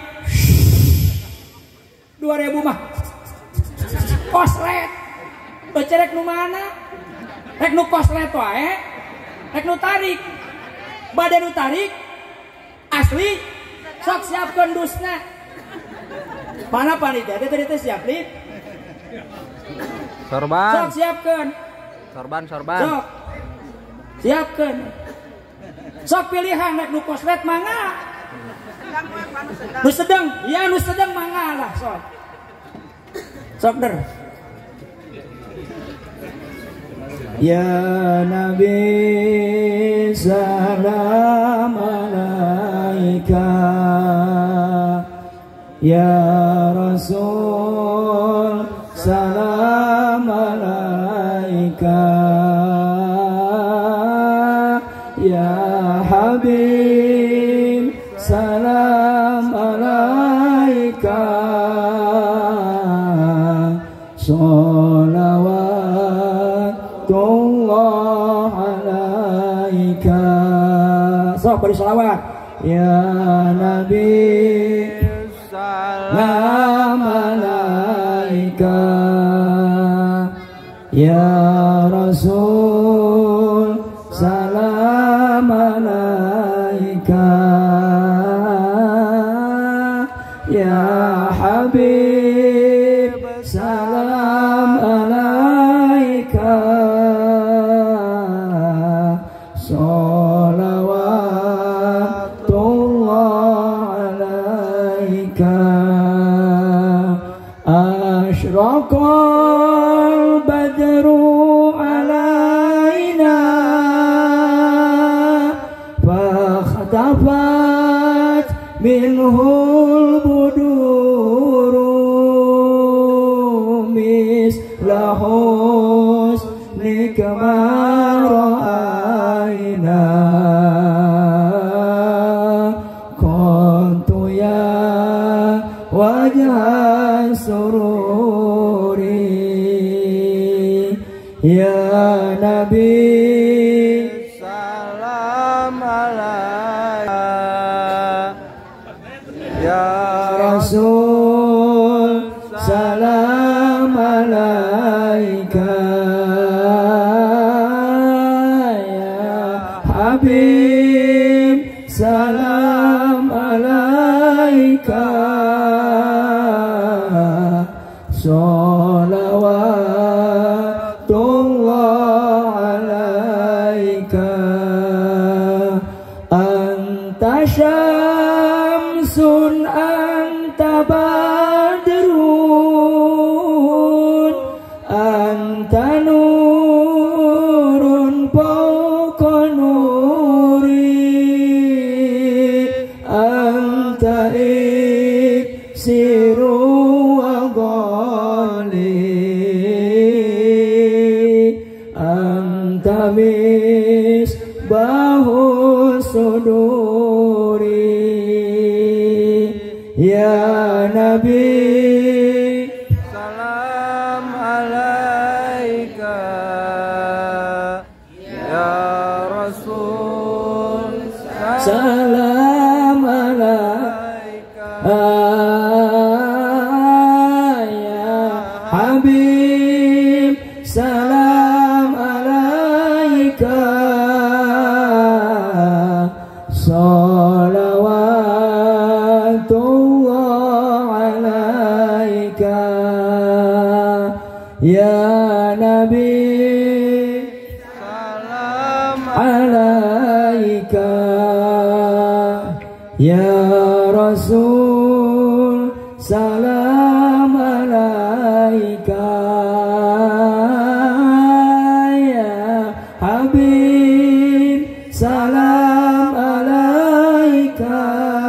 dua ribu mah koslet. Becerek nu mana? Rek nu koslet wae. Rek nu tarik. Bade nu tarik asli sok siapkeun dusna. Mana panitia teh teh siap li? Sorban. Sok siapkeun. Sorban, sorban. Sok. Siapkeun. Sok pilihan rek nu koslet mangga. Nu sedang, iya nu sedang mangga lah sok. Sok der. Ya Nabi salam alaika, ya Rasul salam alaika, ya Habib salam alaika, sholawatullah alaika. Sok beri salawat. Ya Nabi salam alaika, ya Rasul salam alaika, ya Habib salam alaika, sholawatullah alaika. Asyraqal badru alaina fakhtafat minhul buduru misla husni kama ra'aina kuntu ya wajah sururi, ya Nabi Salam alaika, ya Rasul salam alaika, ya Habib salam alaika, sholawatullah alaika. Anta syamsun anta badrun anta nurun fawqa nuri anta iksiru wa ghali anta misbahu suduri, ya Nabi salam alaika, ya Rasul salam alaika, ya Habib salam alaika, sholawatullah alaika, ya Nabi salam alaika, ya Rasul salam alaika, ya Habib salam alaika,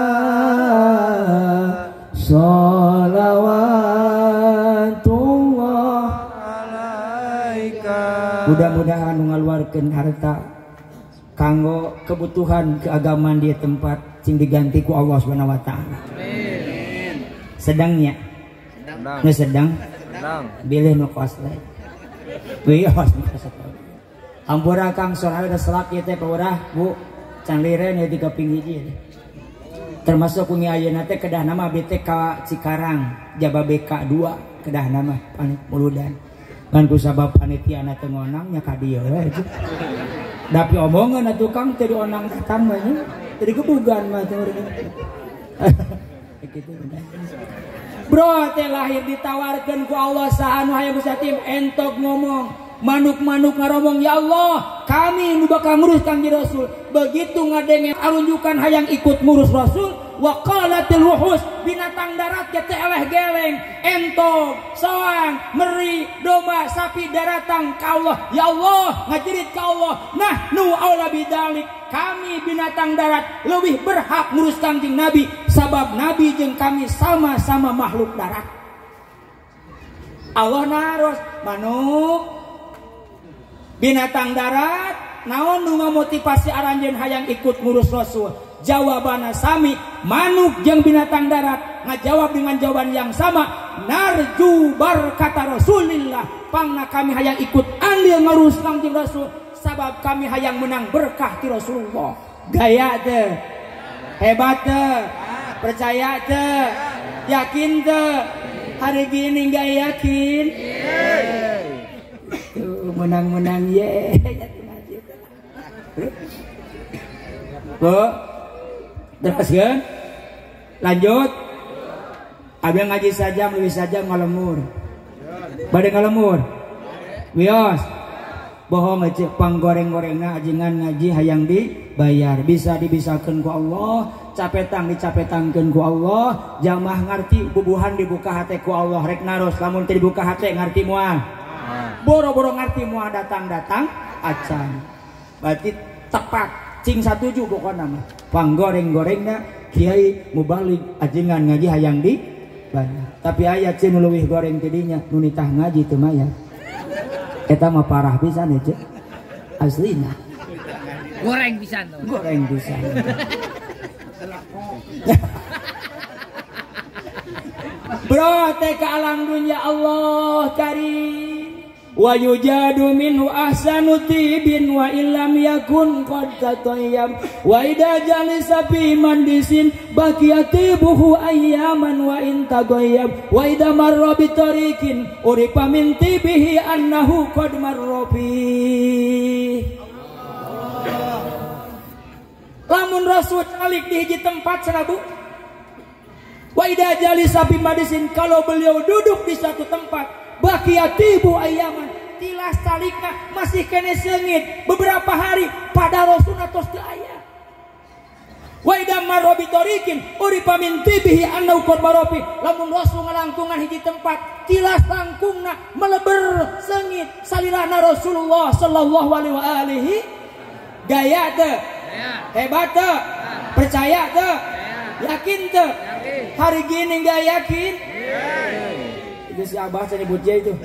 sholawatullah alaika. Mudah-mudahan ngaluarkeun harta kanggo kebutuhan keagamaan di tempat sing diganti ku Allah Subhanahu wa taala. Amin. Sedangnya. Sedang. Nggak sedang. Nang. Bilih nu kosle. Wios nu kosle. Ampura Kang soal ada selak ieu teh paurah Bu. Can lireun ya tiga ping hiji. Termasuk kunyi ayeuna teh kedah nama abdi teh ka Cikarang, Jaba B K dua kedah nama panik muludan. Kan ku sabab panitiana teu ngonang nya ka dieu we. Dapi omongan atuh Kang teu dionang datang mah nya. Teu digebugan mah teh urang. Kitu. Bro teh lahir ditawarkeun ku Allah sahanu hayang Gusti entok ngomong. Manuk-manuk ngaromong, ya Allah kami nu bakal ngurus Kangjeng Rasul. Begitu ngadenge arunjukan hayang ikut ngurus Rasul, wa qalatil wuhus, binatang darat teh eleh geleng, entok, soang, meri, domba, sapi daratang ka Allah. Ya Allah ngajerit ka Allah, nah nu aula bidalik, kami binatang darat lebih berhak ngurus Kangjeng Nabi sabab Nabi jeung kami sama-sama makhluk darat. Allah naros manuk binatang darat naon nu ngamotivasi aranjeun hayang ikut ngurus Rasul. Jawabana sami, manuk jeung binatang darat ngajawab dengan jawaban yang sama, narju barkata Rasulillah, pangna kami hayang ikut andil ngurus Kangjeng Rasul sabab kami hayang menang berkah ti Rasulullah. Gaya teh, hebat teh, percaya teh, yakin teh, hari gini gak yakin? Menang-menang ye. Bu, teruskan. Lanjut. Abang ngaji saja, lebih saja ngalemur. Bade ngalemur. Wios. Bohong aja panggoreng-gorengna ajengan ngaji hayang dibayar. Bisa dibisakeun ku Allah, capetang dicapetangkeun ku Allah, jamaah ngarti bubuhan dibuka hate ku Allah. Rek naros lamun teu dibuka hate ngarti moal. Boro-boro ngarti mau datang-datang acan. Berarti tepat cing satuju pokoknya mah panggoreng-gorengna kiai mubalik ajengan ngaji hayang di banyak. Tapi ayat cing leuwih goreng tidinya nu nitah ngaji teu maya. Eta mah parah pisan ya cek. Aslina. Goreng pisan tuh. Goreng pisan. Bro teh ka alam dunya Allah karim. Wa yujadu minhu ahsanu tibin wa illam yakun qad tatayyam wa idza jalisa fi mandisin baqiyatibuhu ayyaman wa in tagayyab wa idza marra bi tariqin urifa min tibihi annahu qad marra fi. Lamun Rasul alik di hiji tempat sanabu wa idza jalisa fi mandisin, kalau beliau duduk di satu tempat baqiyatibu ayaman, tilas talikna masih kene seungit beberapa hari pada Rasulna tos teu aya. Wa idam marobi tariqin uripa min tibihi annahu qad marobi, lamun Rasul ngalangkungan hiji tempat tilas langkungna meleber seungit salirahna Rasulullah sallallahu alaihi wa alihi. Gaya teu? Hebat teu? Percaya teu? Yakin teu? Hari gini enggak yakin? Itu si Abah saya nyebut dia itu.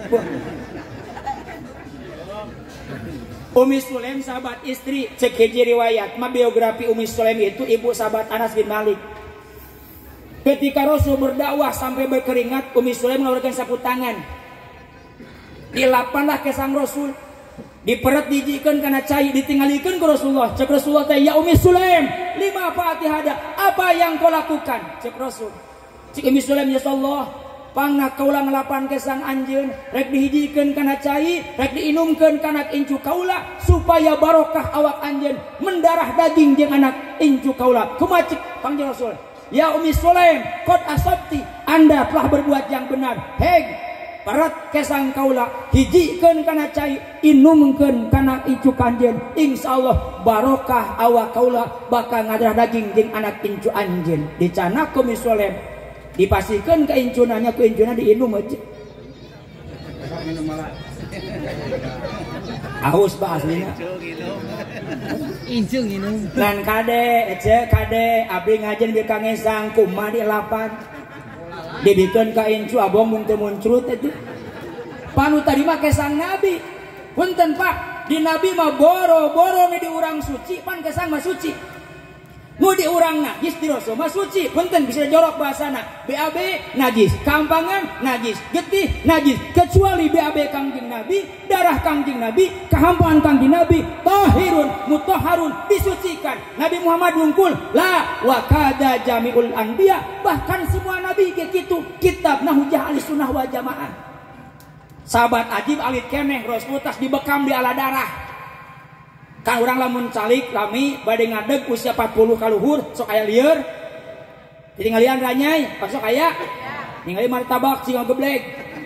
Umi Sulaim sahabat istri, cek hiji riwayat mah biografi Umi Sulaim itu ibu sahabat Anas bin Malik. Ketika Rasul berdakwah sampai berkeringat, Umi Sulaim mengeluarkan sapu tangan. Dilapanlah ke sang Rasul, diperet dijikan karena cai, ditinggalkan ke Rasulullah. Cek Rasulullah teh, ya Umi Sulaim, lima apa hada, apa yang kau lakukan? Cek Rasul, cek Umi Sulaim, ya Allah, pangna kaula ngelapan ke sang anjeun, rek dihijikeun kana cai, rek diinumkeun kana incu kaula supaya barokah awak anjeun, mendarah daging jeung anak incu kaula. Kumaha cik Kangjeng Rasul? Ya Umi Sulaim, qad asabti, Anda telah berbuat yang benar. Heg, parat ke sang kaula, hijikeun kana cai, inumkeun kana incu anjeun. Insyaallah barokah awak kaula bakal ngadarah daging jeung anak incu anjeun. Dicana ku Umi Sulaim, dipasihkan ke incunannya, ke incunnya diinum aja. Aus bah aslinya. Incung inum. Lan kade, ece kade, abdi ngajen bieu kangesang kumaha di lapan. Dibikeun ka incu abong mun teu muncrut atuh. Panu tadi mah kesang Nabi. Punten Pak, di Nabi mah boro-boro di urang suci, pan kesang mah suci. Mudi urang najis di Rasul mah suci, punten bisa jorok bahasana. B A B najis, kampangan najis, getih najis, kecuali B A B Kangjeng Nabi, darah Kangjeng Nabi, kehampaan Kangjeng Nabi, tahirun mutahharun, disucikan. Nabi Muhammad wungkul la wa kada jamiul anbiya, bahkan semua nabi kayak gitu. Kitabna hujah ahli sunnah wal jamaah. Sahabat ajib alit keneh Rasul tas dibekam di ala darah. Kan orang lamun calik lami bade ngadeg usia empat puluh kaluhur sok aya lieur. Jadi ngalian ranyai pas sok aya. Ningali martabak cing geblek.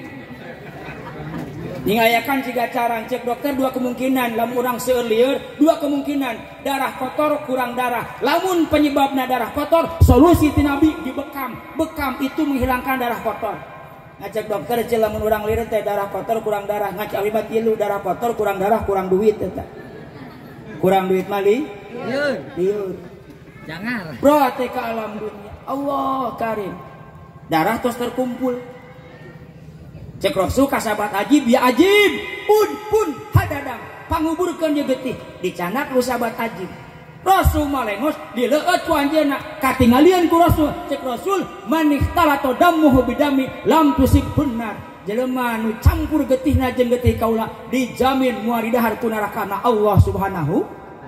Ningayakan ciga carang cek dokter dua kemungkinan lamun urang seueur lieur, dua kemungkinan darah kotor kurang darah. Lamun penyebabna darah kotor, solusi ti Nabi dibekam. Bekam itu menghilangkan darah kotor. Ngajak dokter cek lamun urang lieur teh darah kotor kurang darah, ngajak alimat tilu darah kotor kurang darah kurang duit eta. Kurang duit mali liur liur jangan bro teh ka alam dunia Allah karim darah terus terkumpul cek Rasul ka sahabat ajib ya ajib pun pun hadadang panguburkeun je getih dicanak lu sahabat ajib Rasul malengos dileueut ku anjeunna katinggalian ku Rasul cek Rasul manih talato dammuhu bidami lam tusib hunnar jelema nu campur getihna jeung getih kaula dijamin moal didahar ku nerakana Allah Subhanahu.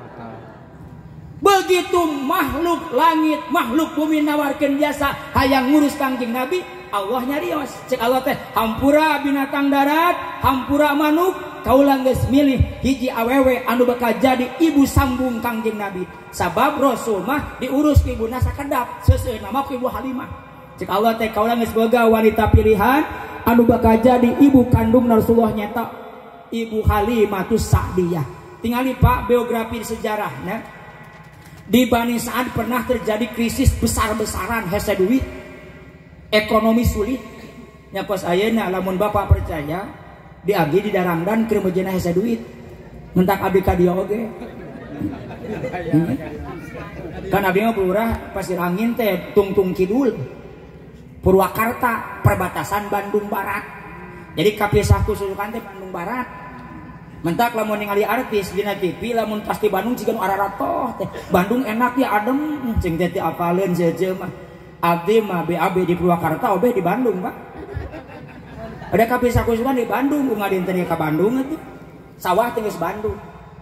Begitu makhluk langit makhluk bumi nawarkeun jasa hayang ngurus Kangjeng Nabi, Allah nyarios cek Allah teh hampura binatang darat hampura manuk kaula geus milih hiji awewe anu bakal jadi ibu sambung Kangjeng Nabi. Sabab Rasul mah diurus ku ibuna sakedap seuseuna mah ku Ibu Halimah. Cek Allah teh kaula geus boga wanita pilihan anu bakal jadi ibu kandung Rasulullah nyata Ibu Halimah tu Sa'diyah. Tingali Pak biografi sejarahnya di Bani Sa'ad pernah terjadi krisis besar-besaran hese duit ekonomi sulit nya pos ayeuna lamun Bapak percaya di abdi di darangdan keur meujeuna hese duit ngentak abdi ka dieu oge hmm. Kan abdi mah lurah Pasir Angin teh Tungtung Kidul Purwakarta perbatasan Bandung Barat. Jadi kapisah ku susukan teh Bandung Barat. Mentak lamun ningali artis dina T V lamun pasti Bandung cigan araratoh teh. Bandung enak ya adem cing teh teh apaleun jeje mah. Abdi mah B A B di Purwakarta obe di Bandung, Pak. Ada kapisah ku susukan di Bandung, ngadin teh ka Bandung atuh. Sawah teh geus Bandung.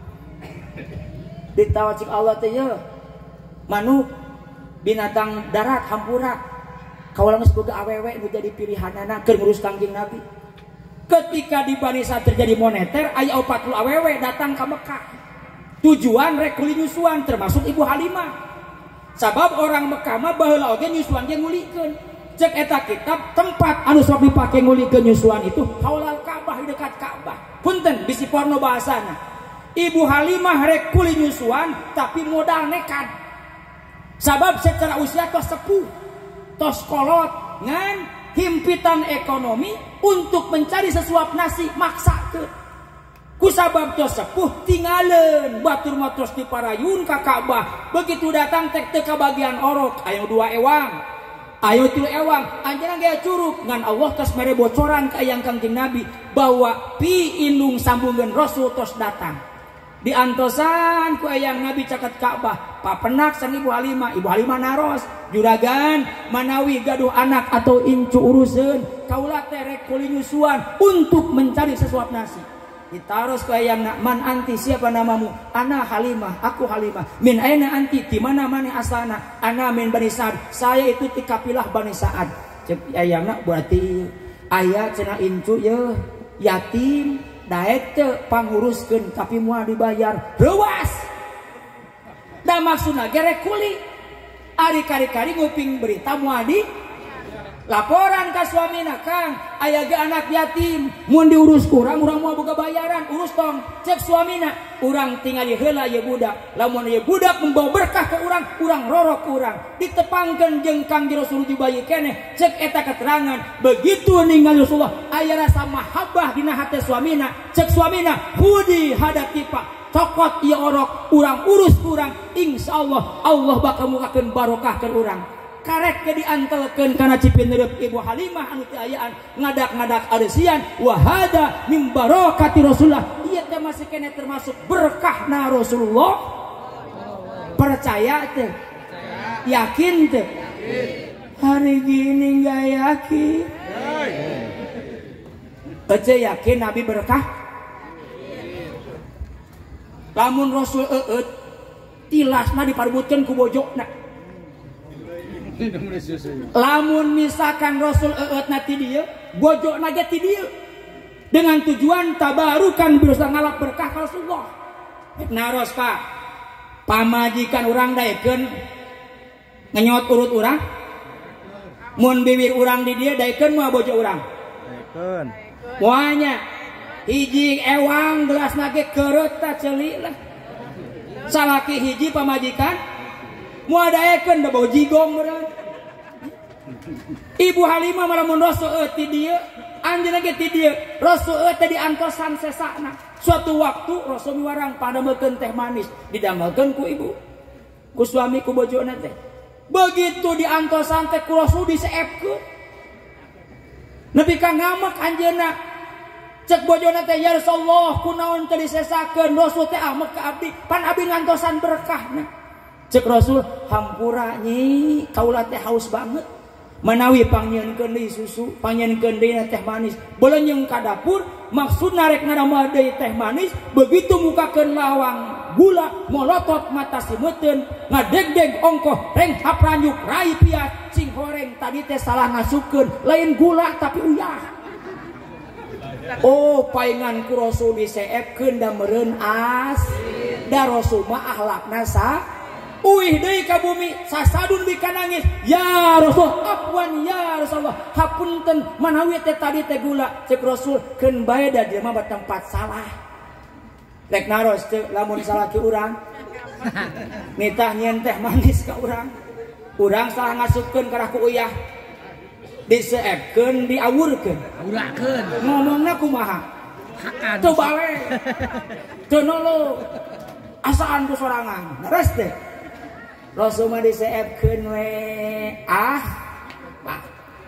Ditawa cik Allah teh ye. Manuk binatang darat hampura kawalang sebagai awewe nu jadi pilihanana keur ngurus Kangjeng Nabi. Ketika di Bani Sa'ad terjadi moneter, aya empat puluh awewe datang ke Mekah. Tujuan rek kuli nyusuan termasuk Ibu Halimah. Sabab orang Mekah mah baheula oge nyusuan ge ngulikeun. Cek eta kitab tempat anu sok dipake ngulikeun nyusuan itu haulal Ka'bah di dekat Ka'bah. Punten bisi porno bahasana. Ibu Halimah rek kuli nyusuan tapi modal nekat. Sabab secara usia tos sepuh, tos kolot, ngan himpitan ekonomi untuk mencari sesuap nasi maksa ke. Kusabab tos sepuh tinggalin batur matros di parayun ka Ka'bah. Begitu datang tek teka bagian orok, ayo dua ewang, ayo tilu ewang, anjana gaya curug ngan Allah tos mere bocoran ka ayang Kangjeng Nabi bahwa pi indung sambungan Rasul tos datang. Di antosan ku ayang Nabi caket Ka'bah papenak sang Ibu Halimah. Ibu Halimah naros juragan manawi gaduh anak atau incu urusan kaula terek kuli nyusuan untuk mencari sesuap nasi. Ditaros ku ayang man anti siapa namamu? Ana Halimah, aku Halimah. Min aina anti di mana maneh asalna? Ana min Bani Sa'ad, saya itu ti kapilah Bani Sa'ad. Cek ayangna berarti aya cenah incu ye yatim daek teu panguruskeun tapi moal dibayar reuas. Da maksudna gerek kuli. Ari kari-kari nguping berita moal di laporan ka suamina, Kang, aya ge anak yatim, mun diurus kurang urang moal boga bayaran, urus tong. Cek suamina, urang tingali heula ye budak. Lamun ye budak membawa berkah ke urang, urang rorok urang. Ditepangkeun jeung Kangjeng Rasul di bayi keneh. Cek eta keterangan, begitu ningali Rasulullah aya rasa mahabbah dina hate suamina. Cek suamina, hudi hadapi Pak. Cokot ieu orok, urang urus urang. Insyaallah Allah bakal mukakeun barokah ke urang. Karek ke diantelkeun kana cipineureuk Ibu Halimah anu teu ayaan ngadak-ngadak areusian wa hada min barakati Rasulullah. Ieu teh masih kene termasuk berkahna Rasulullah. Percaya teh Yakin teh? Hari gini nggak yakin. Ece yakin Nabi berkah. Lamun Rasul eut tilasna diparebutkeun ku bojona. Lamun misalkan Rasul eut na ti dieu, bojona ge ti dieu. Dengan tujuan tabarukan berusaha ngalap berkah ka Rasulullah. Naros Pak, pamajikan urang daekeun ngenyot urut urang. Mun bibir urang di dieu daekeun moal bojo urang. Daekeun. Moalnya hiji ewang gelasna ge keureup ta ceuli lah. Salaki hiji pamajikan moal daekeun da bojigong meureun. Ibu Halimah malah mun Rasul eut ti dieu, anjeunna ge ti dieu. Rasul eut teh diantosan sesakna. Suatu waktu Rasul miwarang padamekeun teh manis, didamelkeun ku ibu, ku suami, ku bojona teh. Begitu diantosan teh ku Rasul diseepkeun. Nepi ka ngamek anjeunna. Cek bojona teh, ya Rasulullah kunaon teh disesakeun, Rasul teh amek ka abdi, pan abdi ngantosan berkahna. Cek Rasul, hampura nyi, kaula teh haus banget. Manawi pangnyeunkeun deui susu, pangnyeunkeun deui teh manis. Beuleung ka dapur, maksudna rek ngaramah deui teh manis, begitu mukakeun lawang gula, molotot mata simeuteun, ngadegdeg ongkoh, reng hapranyuk rai piat, cing horeng tadi teh salah ngasukeun, lain gula tapi uyah. Oh, paingan ku Rasul diseepkeun da meureun as. Da Rasul mah akhlakna sa uih deui ka bumi, sasadun bika nangis. Ya Rasul, afwan ya Rasulullah, hapunten manawi teh tadi teh gula. Cek Rasul, keun bae da dieu mah tempat salah. Rek naros teh lamun salaki urang nitah nyen teh manis ka urang. Urang salah ngasupkeun ka ku uyah. Diseepkeun, diawurkeun. Awurakeun. Ngomongna kumaha? Teu bale. Teu nolo. Asaan ku sorangan. Leres teh. Rasul mah diseepkeun we ah Pak.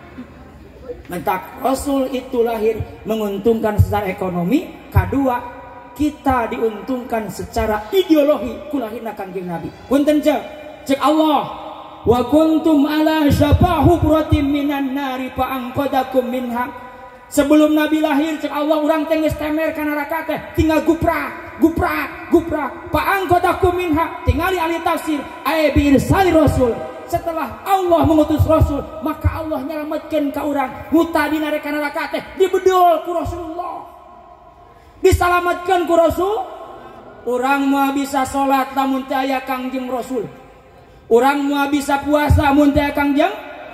Mentak Rasul itu lahir menguntungkan secara ekonomi, kedua kita diuntungkan secara ideologi kulahirna Kangjeng Nabi. Punten cek, cek Allah, wa kuntum ala syafa hubratim minan nari fa anqadakum minha. Sebelum Nabi lahir cek Allah urang teh geus temer ka neraka teh tinggal guprak. Guprak, guprak, pa'angkodakum minha. Tingali ahli tafsir, ay biirsali Rasul. Setelah Allah mengutus Rasul, maka Allah nyelametkeun ka urang. Mutadi nareka neraka teh dibedol ku Rasulullah. Disalametkeun ku Rasul. Urang moal bisa salat lamun teu aya Kangjeng Rasul. Urang moal bisa puasa mun teu aya Kangjeng.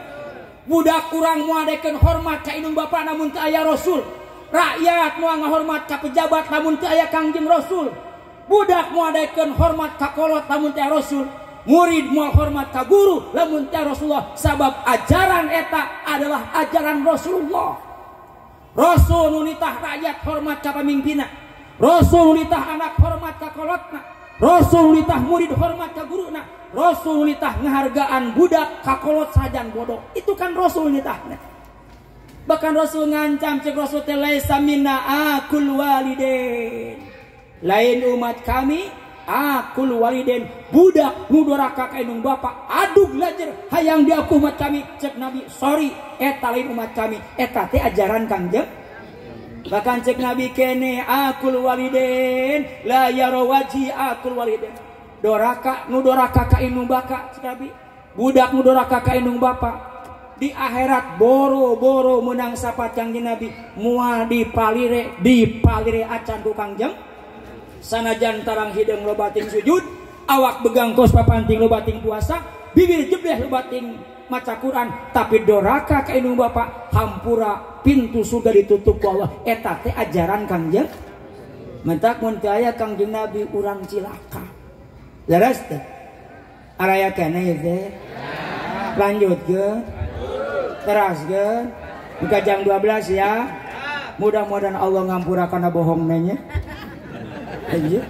Budak urang moal daekeun hormat ka indung bapa namun teu aya Rasul. Rakyat moal ngahormat ka pejabat lamun teu aya Kangjeng Rasul. Budak moal daekeun hormat ka kolot lamun teu aya Rasul. Murid moal hormat ka guru lamun teu aya Rasulullah. Sabab ajaran eta adalah ajaran Rasulullah. Rasul nu nitah rakyat hormat ka pamimpinna. Rasul nu nitah anak hormat ka kolotna. Rasul nu nitah murid hormat ka guruna. Rasul nu nitah ngahargaan budak ka kolot sajan bodoh. Itu kan Rasul nitahna. Bahkan Rasul ngancam cek Rasul teh laisa minna akul walidain. Lain umat kami akul walidain. Budak nu doraka ka indung bapa adug lajer hayang diaku umat kami. Cek Nabi, sorry eta lain umat kami. Eta teh ajaran Kangjeng. Bahkan cek Nabi kene akul walidain la yarawaji akul walidain. Doraka nu doraka ka indung bapa cek Nabi. Budak nu doraka ka indung bapa di akhirat boro-boro menang sapat Kangjeng Nabi mual dipalire dipalire acan ku Kangjeng. Sanajan tarang hideung lobating sujud, awak begang kos papanting lobating puasa, bibir jebleh lobating maca Quran, tapi doraka ka indung bapa hampura pintu surga ditutup ku Allah. Eta teh ajaran Kangjeng. Mentak mun teu aya Kangjeng Nabi urang cilaka. Leres teh. Araya keneh teh. Lanjutkeun. Teraskeun buka jam dua belas ya. Mudah-mudahan Allah ngampurakan bohong nanya. Ayo.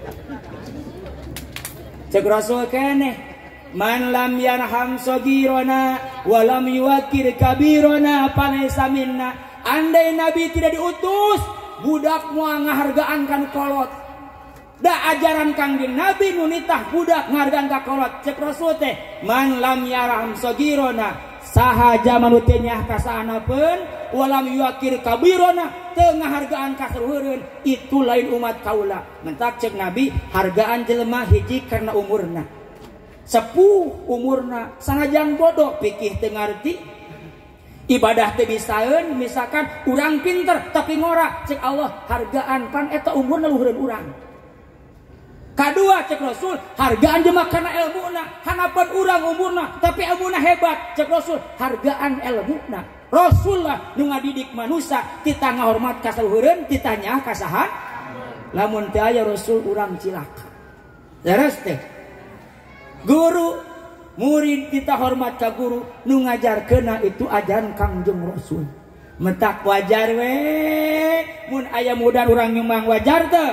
Cek Rasul keneh, man lam yarham sagirana wa lam yuwakir kabirana falaysa minna. Andai Nabi tidak diutus, budak moal ngahargaan kan kolot. Da ajaran Kangjeng Nabi nu nitah budak ngargaan ka kolot cek Rasul teh man lam yarham sagirona sahaja manu teu nyah ka saanapeun walam yuakir kabirona teu ngahargaan ka saluhureun itu lain umat kaula. Mentak cek Nabi hargaan jelema hiji karena umurna sepuh umurna sanajan bodoh pikih teu ngarti ibadah teu bisaeun misalkan urang pinter tapi ngora cek Allah hargaan pan eta umurna luhureun urang. Kedua cek Rasul hargaan jelema kana ilmuna hanapan urang umurna tapi ilmuna hebat cek Rasul hargaan ilmuna. Rasulullah nu ngadidik manusia kita ngahormat ka saluhureun ditanya ka saha lamun teu aya Rasul urang cilaka. Leres teh guru murid kita hormat ka guru nu ngajarkeunna itu ajaran Kangjeng Rasul. Mentak wajar we mun aya mudan urang nyumbang wajar teu.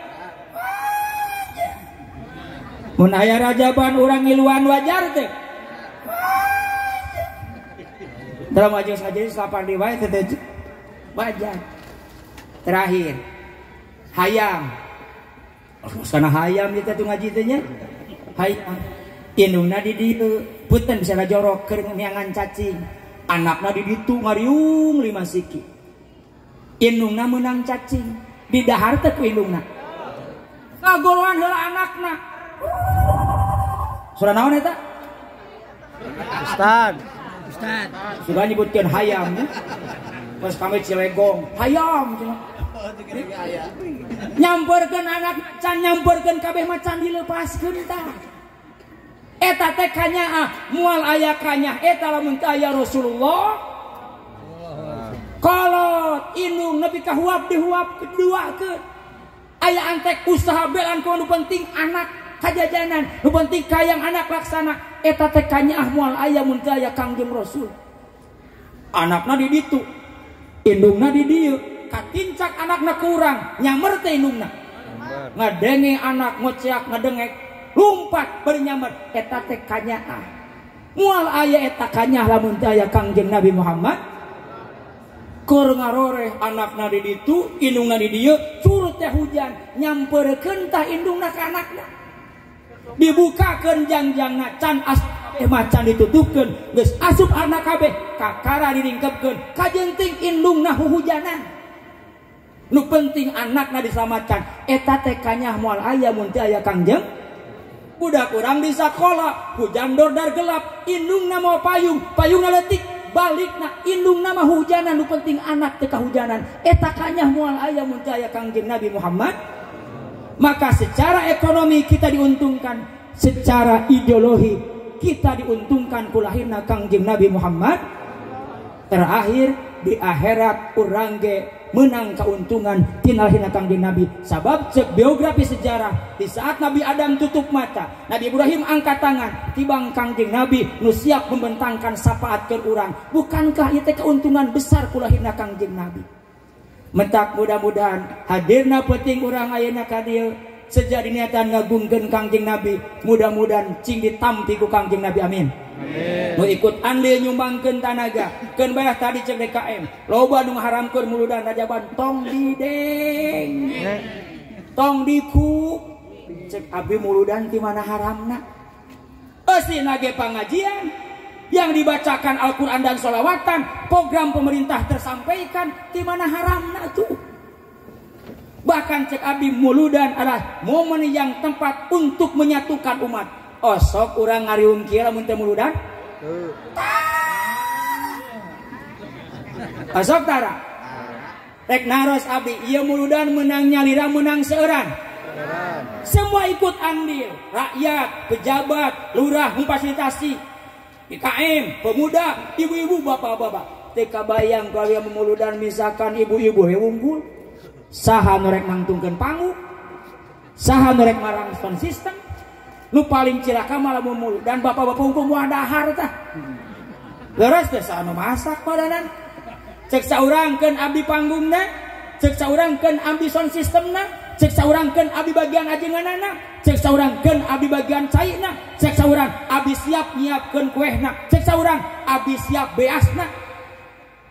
Mun aya rajaban urang ngiluan wajar teh. Dalam majelis majelis lapan riwayat teh wajar. Terakhir hayam. Kana hayam kita tuh ngaji teh nya. Hayam. Indungna di dieu punten bisa ngajorok keur ngeangan cacing. Anakna di ditu ngariung lima siki. Indungna meunang cacing. Di dahar teh ku indungna. Ngagoloan heula anakna. Surah naon eta? Ustaz. Ustaz. Sudah nyebutkeun hayam ya. Pas kami Cilegong, hayam cenah. Nyamperkeun anak can nyamperkeun kabeh mah can dilepaskeun tah. Eta teh kanyaah moal aya kanyah eta lamun teu aya Rasulullah. Kolot indung nepi ka huap dihuap keduakeun. Aya antek usaha belan ku anu penting anak kajajanan nu penting kayang anak laksana eta teh kanyaah moal aya mun teu aya Kangjeng Rasul. Anakna di ditu indungna di dieu katincak anakna ke urang nyamer teh indungna ngadenge anak ngoceak ngadengek lumpat bari nyamer eta teh kanyaah moal aya eta kanyaah lamun teu aya Kangjeng Nabi Muhammad. Keur ngaroreh anakna di ditu indungna di dieu curut teh hujan nyampeurkeun tah indungna ka anakna dibukakeun jangjangna can as eh macan ditutupkeun geus asup anak kabeh kakara diringkepkeun kajenting indungna huhujanan nu penting anakna diselamatkan eta teh kanyah moal aya mun teu aya Kangjeng. Budak urang di sakola hujan dordar gelap indungna mau payung payungna leutik balikna indungna mah hujanan nu penting anak teu kahujanan eta kanyah moal aya mun teu aya Kangjeng Nabi Muhammad. Maka secara ekonomi kita diuntungkan, secara ideologi kita diuntungkan kulahirna Kangjeng Nabi Muhammad. Terakhir di akhirat urang ge menang keuntungan tina lahirna Kangjeng Nabi. Sabab cek biografi sejarah di saat Nabi Adam tutup mata, Nabi Ibrahim angkat tangan, tibang Kangjeng Nabi nu siap membentangkan syafaat ke urang. Bukankah itu keuntungan besar kulahirna Kangjeng Nabi? Mentak mudah-mudahan hadirna penting urang ayeuna ka dieu sejak diniatan ngagungkeun Kangjeng Nabi mudah-mudahan cing ditampi ku Kangjeng Nabi amin. Amin. Nu ikut andil nyumbangkeun tanaga keun bayah tadi cek D K M loba nu ngaharamkeun muludan rajaban tong dideng tong diku cek abdi muludan ti mana haramna eusina ge pangajian yang dibacakan Al-Quran dan sholawatan, program pemerintah tersampaikan, di mana haramna tuh. Bahkan cek abdi muludan adalah momen yang tempat untuk menyatukan umat. Osok urang ngariung kieu lamun teu muludan? Teu. Osok tara. Rek naros abdi, ieu muludan menang nyalira menang seueuran. Semua ikut andil, rakyat, pejabat, lurah memfasilitasi. D K M, pemuda, ibu-ibu, bapak-bapak. Teka bayang kalau yang memuludan misalkan ibu-ibu unggul, saha norek nangtungkeun pangu, saha norek marang sound system, nu paling cilaka malah memulu dan bapak-bapak unggul muah dahar tah. Leres teh saha nu masak padanan. Cek saurangkeun abdi panggungna, cek saurangkeun abdi sound systemna, cek saurangkeun abdi bagian ajenganana, cek saurangkeun abdi bagian cairna, cek saurang abdi siap nyiapkeun kuehna, cek saurang abdi siap beasna,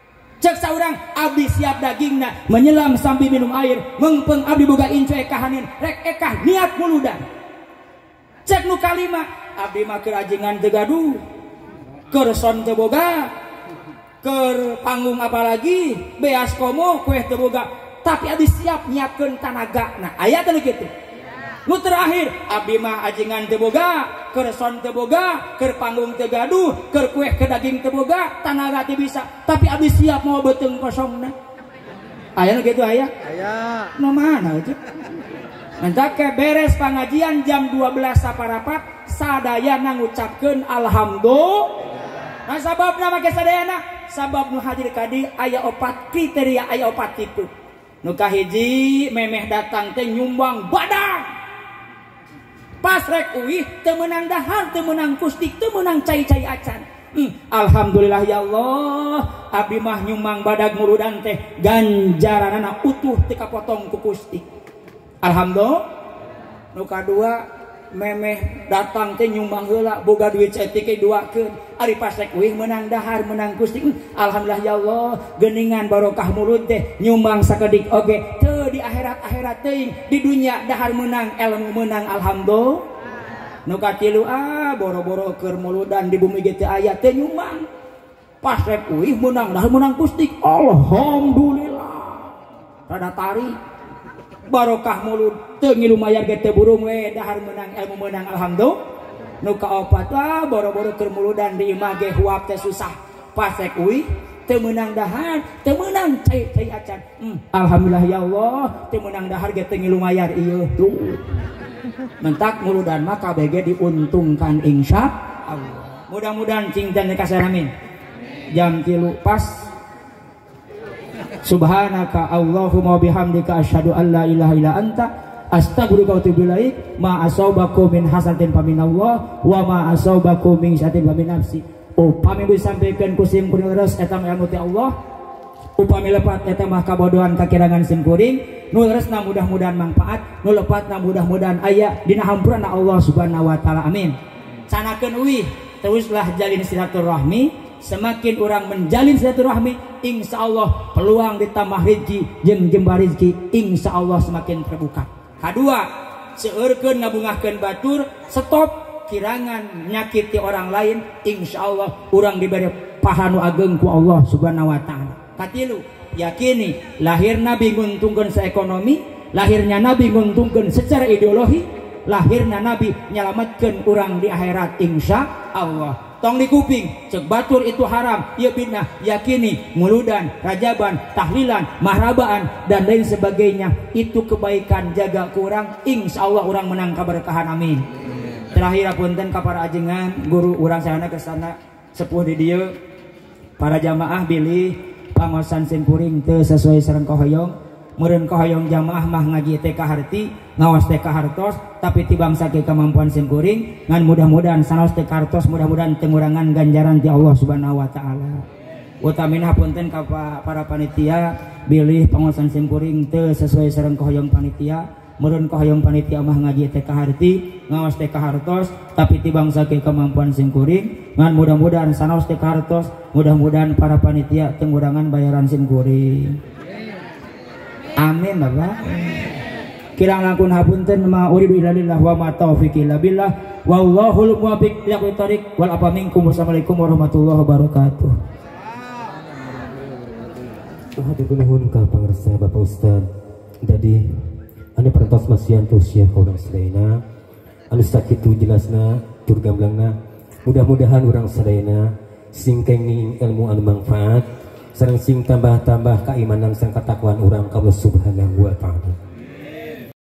Cek saurang abdi siap dagingna menyelam sambil minum air mengpeng abdi boga incu ekahanin rek ekah niat muludan. Cek nu kalima abdi mah keur ajengan teu gaduh keur son teu boga keur panggung apalagi beas komo kueh teu boga tapi abdi siap nyiapkeun tanaga. Nah aya teh kitu. Nu terakhir abdi mah ajengan teu boga keur son teu boga keur panggung teu gaduh keur kueh ke daging teu boga tanaga teu bisa tapi abdi siap mau beuteung kosongna. Aya nu kitu aya? Aya. Nu mana itu? Entak ke beres pengajian jam dua belas saparapat sadayana ngucapkeun alhamdulillah. Nah sababna make sadayana sabab nu hadir kadi aya opat kriteria aya opat tipe. Nu kahiji memeh datang teh nyumbang badan. Pas rek uih teu meunang dahar teu meunang kustik teu meunang cai-cai acan. Hmm, alhamdulillah ya Allah abdi mah nyumbang badag muludan teh ganjaranana utuh teu kapotong ku kustik. Alhamdulillah. Nu kadua memeh datang teh nyumbang heula boga duit cetik duakeun ari pas rek uih meunang dahar meunang kustik. Alhamdulillah ya Allah geuningan barokah mulut teh nyumbang sakedik oge teu di akhirat-akhirat teuing di dunia dahar meunang ilmu meunang alhamdulillah. Nu katilu ah boro-boro keur muludan di bumi ge teu aya teh nyumbang pas rek uih meunang dahar meunang kustik alhamdulillah rada tari barokah mulut teu ngilu mayar ge teu burung we dahar meunang ilmu meunang alhamdulillah. Nu kaopat ah boro-boro keur muludan di imah ge huap teh susah pas rek uih teu meunang dahar teu meunang cai-cai acan. hmm, alhamdulillah ya Allah teu meunang dahar ge teu ngilu mayar ieu tuh mentak muludan mah kabeh ge diuntungkan insya Allah. Mudah-mudahan cinten kasih amin. Jam tilu pas. Subhanaka Allahumma bihamdika asyhadu an la ilaha illa anta astaghfiruka wa atubu ilaik. Ma asabakum min hasanatin faminallah wa ma asabakum min sayyi'atin famin nafsi. Upami disampaikan ku sim kuring leres eta mah ilmu ti Allah. Upami lepat eta mah kabodohan kakirangan sim kuring. Nu leresna mudah-mudahan manfaat, nu lepatna mudah-mudahan aya dina hampuranna Allah Subhanahu wa taala. Amin. Canakeun uih teruslah jalin silaturahmi. Semakin orang menjalin silaturahmi, insya Allah peluang ditambah rezeki jeung jembar rezeki insya Allah semakin terbuka. Kedua, seueurkeun ngabungahkeun batur, stop kirangan nyakiti orang lain, insya Allah urang diberi paha nu ageng ku Allah Subhanahu wa taala. Katilu, yakini lahir Nabi nguntungkeun seekonomi, lahirnya Nabi nguntungkeun secara ideologi, lahirnya Nabi nyelamatkeun urang di akhirat insya Allah. Tong di kuping cek batur itu haram ya bidnah, yakini muludan, rajaban, tahlilan, mahrabaan dan lain sebagainya itu kebaikan jaga kurang insya Allah orang menang kaberkahan. Amin. Terakhir apunten ka para ajengan guru urang sadana kesana sepuh di dieu para jamaah bilih pangosan simkuring teu sesuai sareng kahoyong. Meureun kahoyong jamaah mah ngaji teh kaharti ngawas teh kahartos tapi tibang saking kemampuan simkuring ngan mudah-mudahan sanos teh kahartos mudah-mudahan tengurangan ganjaran ti Allah Subhanahu wa taala. Utamina hapunten ka para panitia bilih pangosan simkuring teu sesuai sareng kahoyong panitia. Meureun kahoyong panitia mah ngaji teh kaharti ngawas teh kahartos tapi tibang saking kemampuan simkuring ngan mudah-mudahan sanos teh kahartos mudah-mudahan para panitia tengurangan bayaran simkuring. Amin Bapak. Kirang langkun hapunten ma uridu illa lillah wa ma taufiqi illa billah wallahul muwaffiq ila aqwamit thoriq wal afa minkum. Wassalamualaikum warahmatullahi wabarakatuh. Hatur nuhun ka pangarsa Bapak Ustad. Jadi anu perantos masian tu Syekh urang sadayana anu sakitu jelasna tur gamblangna mudah-mudahan urang sadayana sing kenging ilmu anu manfaat sareng sing tambah-tambah keimanan sareng katakwaan urang ka Allah Subhanahu wa taala.